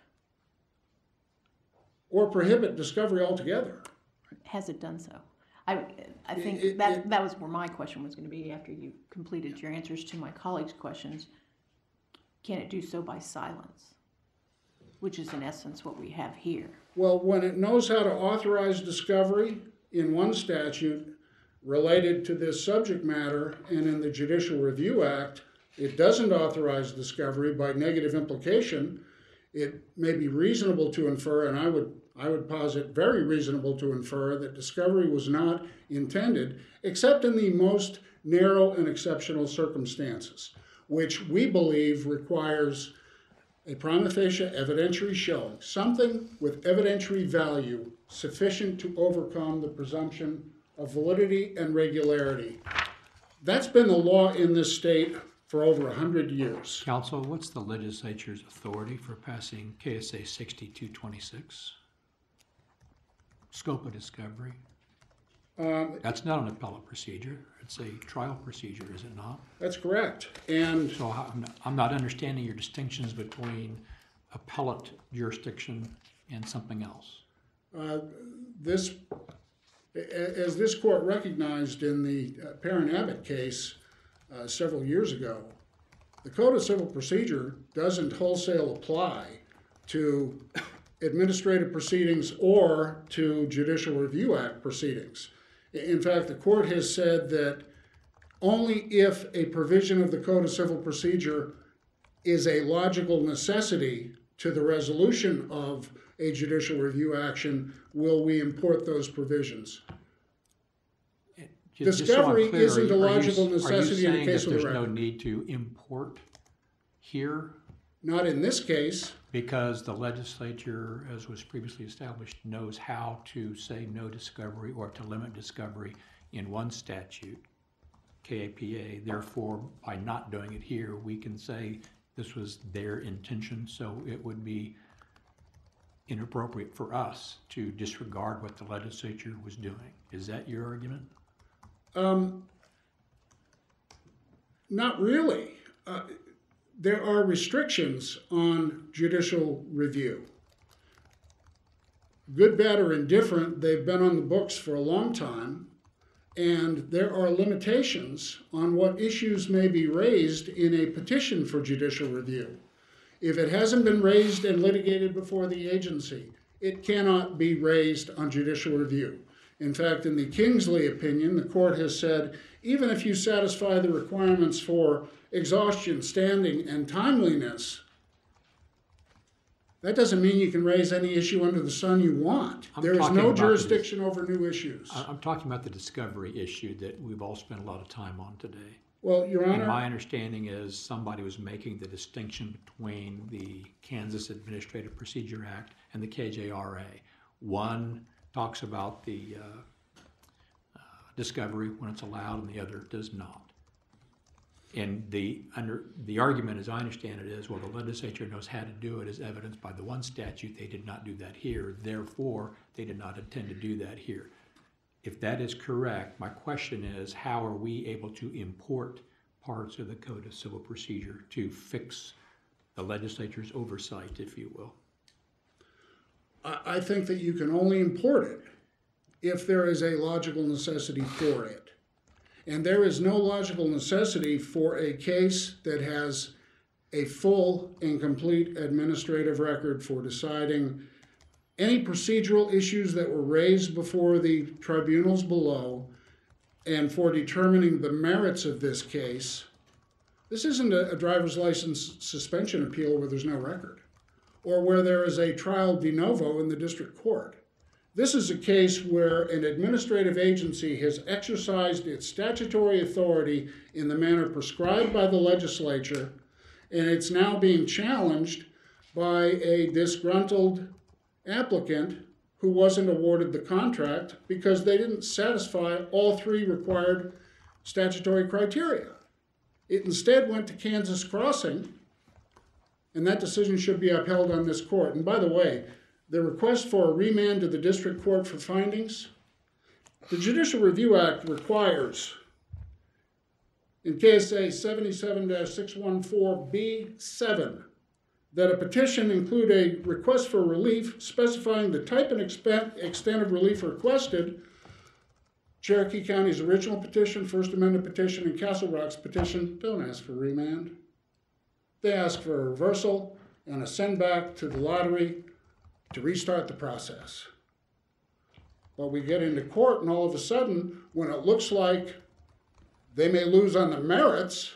J: Or prohibit discovery altogether.
F: Has it done so? I, I think
J: It-
F: that,
J: it-
F: that was where my question was gonna be after you completed your answers to my colleagues' questions. Can it do so by silence? Which is in essence what we have here.
J: Well, when it knows how to authorize discovery in one statute related to this subject matter, and in the Judicial Review Act, it doesn't authorize discovery by negative implication, it may be reasonable to infer, and I would, I would posit very reasonable to infer, that discovery was not intended, except in the most narrow and exceptional circumstances, which we believe requires a prima facie evidentiary showing, something with evidentiary value sufficient to overcome the presumption of validity and regularity. That's been the law in this state for over a hundred years.
A: Counsel, what's the legislature's authority for passing K S A sixty-two twenty-six? Scope of discovery?
J: Um,
A: That's not an appellate procedure, it's a trial procedure, is it not?
J: That's correct. And
A: So how- I'm not, I'm not understanding your distinctions between appellate jurisdiction and something else.
J: uh, this, a- as this court recognized in the uh, Perrin Abbott case uh, several years ago, the Code of Civil Procedure doesn't wholesale apply to administrative proceedings or to Judicial Review Act proceedings. In fact, the court has said that only if a provision of the Code of Civil Procedure is a logical necessity to the resolution of a judicial review action will we import those provisions.
A: Ju- just so I'm
J: Discovery
A: clear,
J: isn't a
A: are you-
J: logical necessity in the case of the
A: Are you saying that there's no
J: record.
A: need to import here?
J: Not in this case.
A: Because the legislature, as was previously established, knows how to say no discovery or to limit discovery in one statute, K A P A. Therefore, by not doing it here, we can say this was their intention, so it would be inappropriate for us to disregard what the legislature was doing. Is that your argument?
J: Um, not really. Uh, there are restrictions on judicial review. Good, bad, or indifferent, they've been on the books for a long time, and there are limitations on what issues may be raised in a petition for judicial review. If it hasn't been raised and litigated before the agency, it cannot be raised on judicial review. In fact, in the Kingsley opinion, the court has said, even if you satisfy the requirements for exhaustion, standing, and timeliness, that doesn't mean you can raise any issue under the sun you want.
A: I'm
J: There is
A: talking
J: no
A: about the-
J: jurisdiction over new issues.
A: I- I'm talking about the discovery issue that we've all spent a lot of time on today.
J: Well, Your
A: And
J: Honor,
A: my understanding is somebody was making the distinction between the Kansas Administrative Procedure Act and the K J R A. One talks about the uh, uh, discovery when it's allowed and the other does not. And the under the argument, as I understand it, is well, the legislature knows how to do it, as evidenced by the one statute. They did not do that here. Therefore, they did not intend to do that here. If that is correct, my question is, how are we able to import parts of the Code of Civil Procedure to fix the legislature's oversight, if you will?
J: I, I think that you can only import it if there is a logical necessity for it. And there is no logical necessity for a case that has a full and complete administrative record for deciding any procedural issues that were raised before the tribunals below and for determining the merits of this case. This isn't a, a driver's license suspension appeal where there's no record or where there is a trial de novo in the district court. This is a case where an administrative agency has exercised its statutory authority in the manner prescribed by the legislature, and it's now being challenged by a disgruntled applicant who wasn't awarded the contract because they didn't satisfy all three required statutory criteria. It instead went to Kansas Crossing, and that decision should be upheld on this court. And by the way, the request for a remand to the district court for findings, the Judicial Review Act requires in K S A seventy-seven dash six fourteen B seven that a petition include a request for relief specifying the type and expen- extent of relief requested. Cherokee County's original petition, First Amendment petition, and Castle Rock's petition don't ask for remand. They ask for a reversal and a send back to the lottery to restart the process. But we get into court and all of a sudden, when it looks like they may lose on the merits,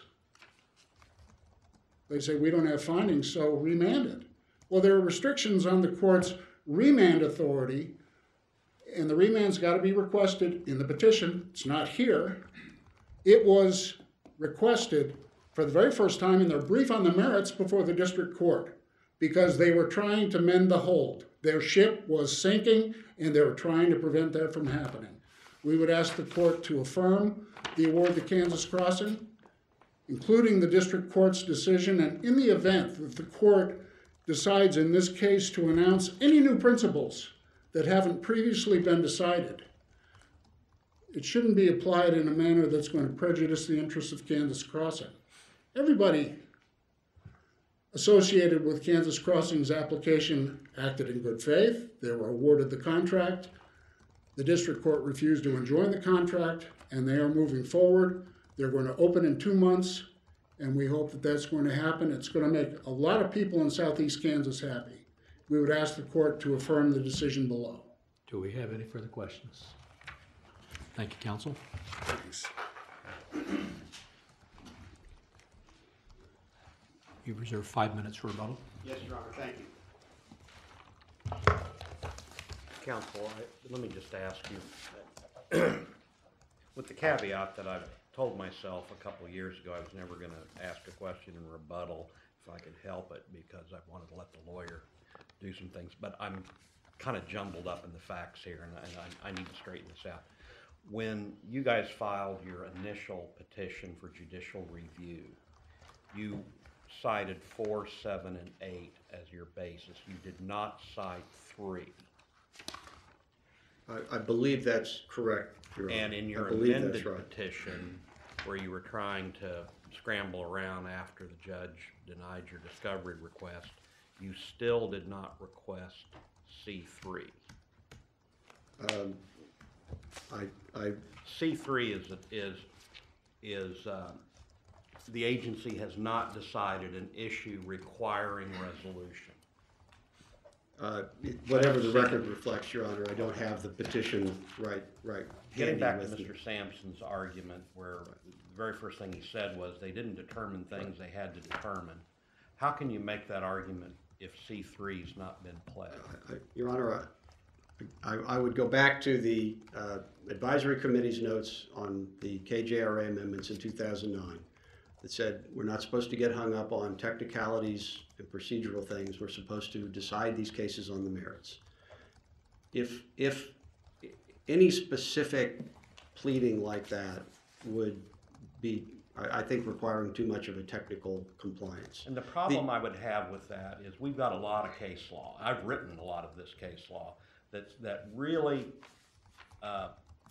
J: they say we don't have findings, so remand it. Well, there are restrictions on the court's remand authority, and the remand's got to be requested in the petition. It's not here. It was requested for the very first time in their brief on the merits before the district court, because they were trying to mend the hold. Their ship was sinking, and they were trying to prevent that from happening. We would ask the court to affirm the award to Kansas Crossing, including the district court's decision, and in the event that the court decides in this case to announce any new principles that haven't previously been decided, it shouldn't be applied in a manner that's going to prejudice the interests of Kansas Crossing. Everybody associated with Kansas Crossing's application acted in good faith. They were awarded the contract. The district court refused to enjoin the contract, and they are moving forward. They're going to open in two months, and we hope that that's going to happen. It's going to make a lot of people in southeast Kansas happy. We would ask the court to affirm the decision below.
A: Do we have any further questions? Thank you, counsel.
J: Thanks.
A: You've reserved five minutes for rebuttal.
H: Yes, Your Honor, thank you.
C: Counsel, I, let me just ask you, with the caveat that I've told myself a couple of years ago I was never going to ask a question in rebuttal if I could help it, because I wanted to let the lawyer do some things, but I'm kind of jumbled up in the facts here, and, I, and I, I need to straighten this out. When you guys filed your initial petition for judicial review, you cited four, seven, and eight as your basis. You did not cite three.
H: I, I believe that's correct, Your Honor.
C: And in your
H: I believe
C: amended
H: that's right.
C: petition, where you were trying to scramble around after the judge denied your discovery request, you still did not request C three.
H: Um, I, I,
C: C three is, is, is, uh, the agency has not decided an issue requiring resolution.
H: uh, whatever the record reflects, Your Honor, I don't have the petition right, right.
C: Getting
H: handy
C: back to
H: with me.
C: Mister Sampson's argument, where the very first thing he said was they didn't determine things they had to determine. How can you make that argument if C three's not been pledged?
H: I- I- Your Honor, I, I would go back to the uh, advisory committee's notes on the K J R A amendments in two thousand nine that said we're not supposed to get hung up on technicalities and procedural things. We're supposed to decide these cases on the merits. If, if any specific pleading like that would be, I, I think, requiring too much of a technical compliance.
C: And the problem I would have with that is we've got a lot of case law. I've written a lot of this case law that, that really uh,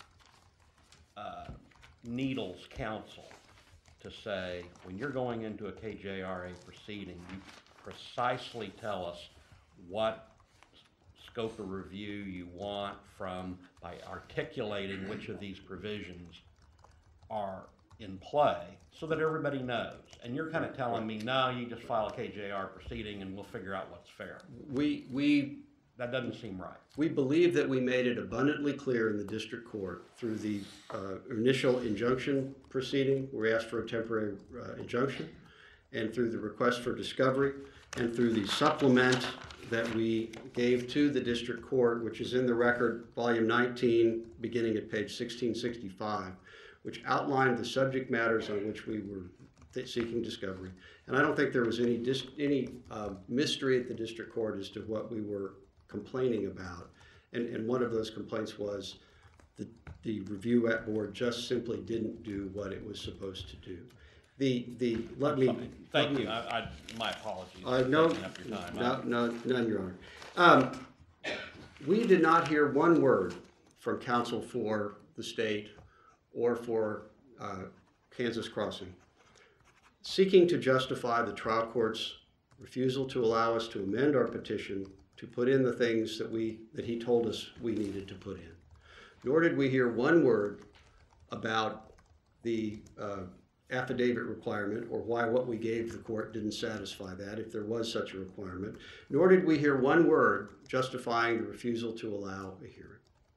C: uh, needles counsel to say, when you're going into a K J R A proceeding, you precisely tell us what scope of review you want from, by articulating which of these provisions are in play, so that everybody knows. And you're kind of telling me, no, you just file a K J R proceeding and we'll figure out what's fair.
H: We, we
C: That doesn't seem right.
H: We believe that we made it abundantly clear in the district court through the uh, initial injunction proceeding, where we asked for a temporary uh, injunction, and through the request for discovery, and through the supplement that we gave to the district court, which is in the record, volume nineteen, beginning at page sixteen sixty-five, which outlined the subject matters on which we were seeking discovery. And I don't think there was any, dis any uh, mystery at the district court as to what we were complaining about. And, and one of those complaints was the, the review at board just simply didn't do what it was supposed to do. The, the, let me.
C: Thank
H: let me-
C: you. I, I, my apologies
H: Uh,
C: for
H: no,
C: taking up your time.
H: no, no, none, Your Honor. Um, we did not hear one word from counsel for the state or for uh, Kansas Crossing seeking to justify the trial court's refusal to allow us to amend our petition to put in the things that we, that he told us we needed to put in. Nor did we hear one word about the uh, affidavit requirement, or why what we gave the court didn't satisfy that, if there was such a requirement. Nor did we hear one word justifying the refusal to allow a hearing.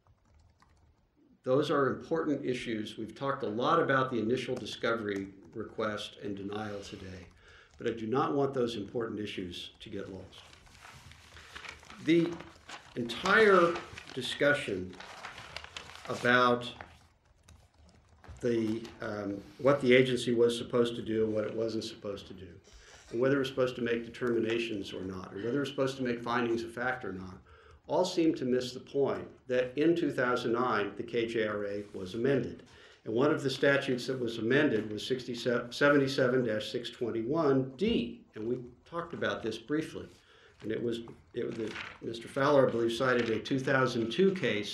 H: Those are important issues. We've talked a lot about the initial discovery request and denial today, but I do not want those important issues to get lost. The entire discussion about the, um, what the agency was supposed to do and what it wasn't supposed to do, and whether it was supposed to make determinations or not, or whether it was supposed to make findings of fact or not, all seem to miss the point that in two thousand nine, the K J R A was amended. And one of the statutes that was amended was seventy-seven dash six twenty-one D, and we talked about this briefly. And it was, it was the, Mister Fowler, I believe, cited a two thousand two case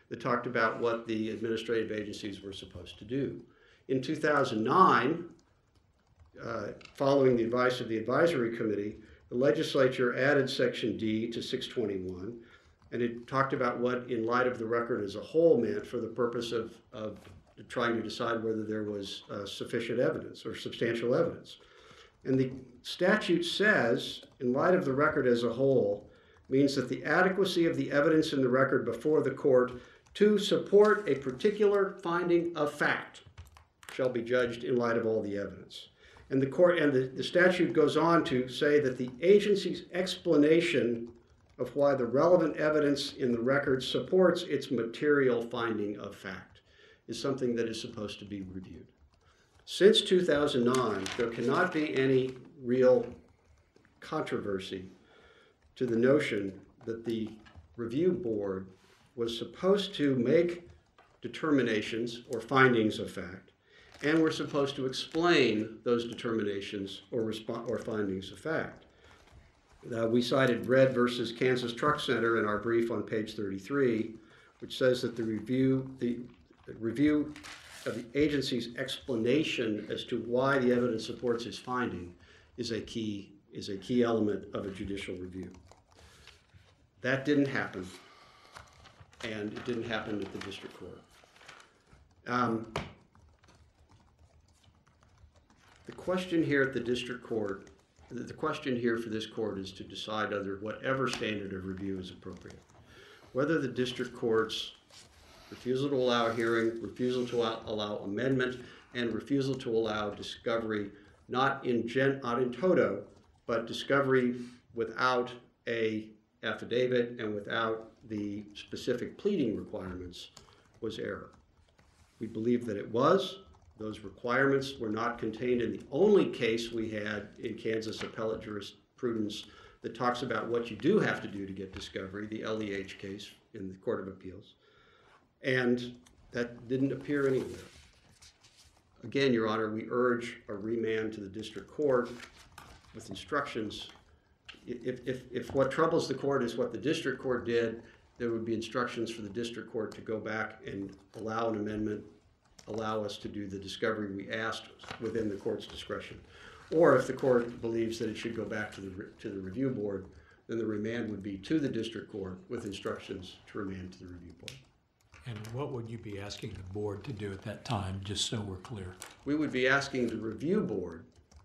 H: that talked about what the administrative agencies were supposed to do. In two thousand nine, uh, following the advice of the advisory committee, the legislature added Section D to six twenty-one, and it talked about what in light of the record as a whole meant for the purpose of, of trying to decide whether there was uh, sufficient evidence or substantial evidence. And the statute says, in light of the record as a whole, means that the adequacy of the evidence in the record before the court to support a particular finding of fact shall be judged in light of all the evidence. And the court and the, the statute goes on to say that the agency's explanation of why the relevant evidence in the record supports its material finding of fact is something that is supposed to be reviewed. Since two thousand nine, there cannot be any real controversy to the notion that the review board was supposed to make determinations or findings of fact, and were supposed to explain those determinations or, resp- or findings of fact. Uh, we cited Red versus Kansas Truck Center in our brief on page thirty-three, which says that the review, the, the review of the agency's explanation as to why the evidence supports its finding is a key, is a key element of a judicial review. That didn't happen, and it didn't happen at the district court. Um, the question here at the district court, the question here for this court is to decide under whatever standard of review is appropriate. Whether the district court's refusal to allow hearing, refusal to allow, allow amendment, and refusal to allow discovery, not in gen, not in toto, but discovery without a affidavit and without the specific pleading requirements, was error. We believe that it was. Those requirements were not contained in the only case we had in Kansas appellate jurisprudence that talks about what you do have to do to get discovery, the L E H case in the Court of Appeals. And that didn't appear anywhere. Again, Your Honor, we urge a remand to the district court with instructions. If, if, if what troubles the court is what the district court did, there would be instructions for the district court to go back and allow an amendment, allow us to do the discovery we asked within the court's discretion. Or if the court believes that it should go back to the, to the review board, then the remand would be to the district court with instructions to remand to the review board.
A: And what would you be asking the board to do at that time, just so we're clear?
H: We would be asking the review board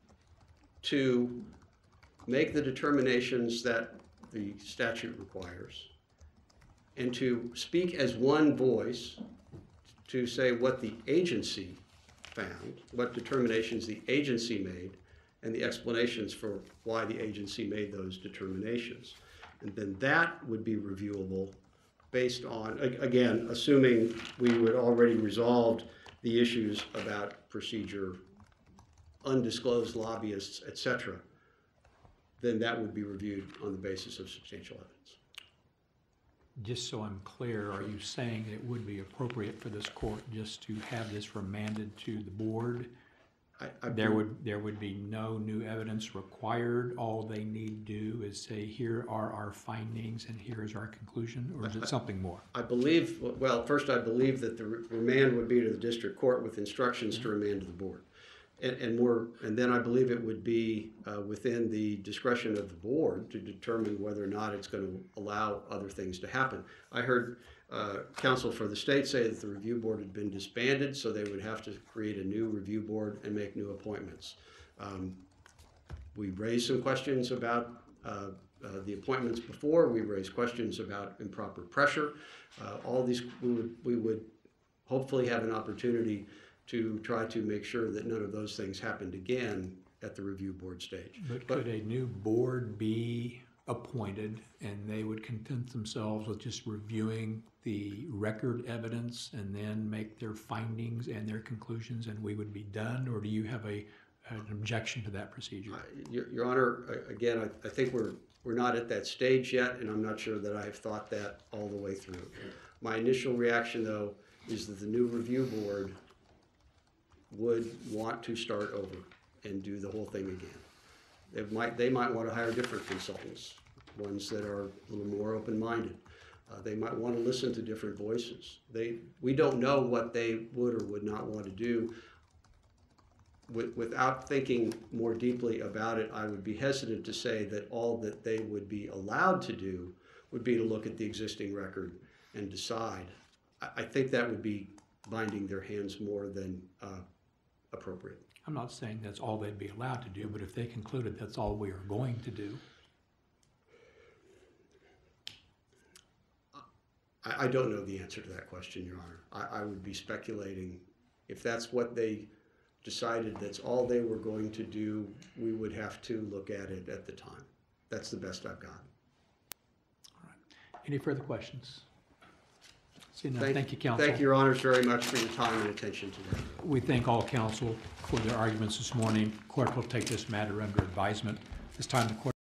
H: to make the determinations that the statute requires and to speak as one voice to say what the agency found, what determinations the agency made, and the explanations for why the agency made those determinations. And then that would be reviewable based on, again, assuming we would already resolved the issues about procedure, undisclosed lobbyists, et cetera, then that would be reviewed on the basis of substantial evidence.
A: Just so I'm clear, are you saying it would be appropriate for this court just to have this remanded to the board?
H: I, I
A: There would, there would be no new evidence required. All they need to do is say, here are our findings and here is our conclusion, or is it something more?
H: I believe, well, first I believe that the remand would be to the district court with instructions to remand to the board. And, and more, and then I believe it would be uh, within the discretion of the board to determine whether or not it's going to allow other things to happen. I heard uh, counsel for the state say that the review board had been disbanded, so they would have to create a new review board and make new appointments. Um, we raised some questions about uh, uh, the appointments before. We raised questions about improper pressure. Uh, all these, we would, we would hopefully have an opportunity to try to make sure that none of those things happened again at the review board stage.
A: But could a new board be appointed and they would content themselves with just reviewing the record evidence and then make their findings and their conclusions and we would be done? Or do you have a, an objection to that procedure?
H: Your, Your Honor, again, I, I think we're, we're not at that stage yet, and I'm not sure that I've thought that all the way through. My initial reaction, though, is that the new review board would want to start over and do the whole thing again. They might, they might want to hire different consultants, ones that are a little more open-minded. Uh, they might want to listen to different voices. They, we don't know what they would or would not want to do. With, without thinking more deeply about it, I would be hesitant to say that all that they would be allowed to do would be to look at the existing record and decide. I, I think that would be binding their hands more than uh, appropriate.
A: I'm not saying that's all they'd be allowed to do, but if they concluded that's all we are going to do,
H: I, I don't know the answer to that question, Your Honor. I, I would be speculating. If that's what they decided that's all they were going to do, we would have to look at it at the time. That's the best I've got.
A: any further questions? Seeing none, thank you, counsel.
H: Thank you, Your Honors, very much for your time and attention today.
A: We thank all counsel for their arguments this morning. Clerk will take this matter under advisement. This time the court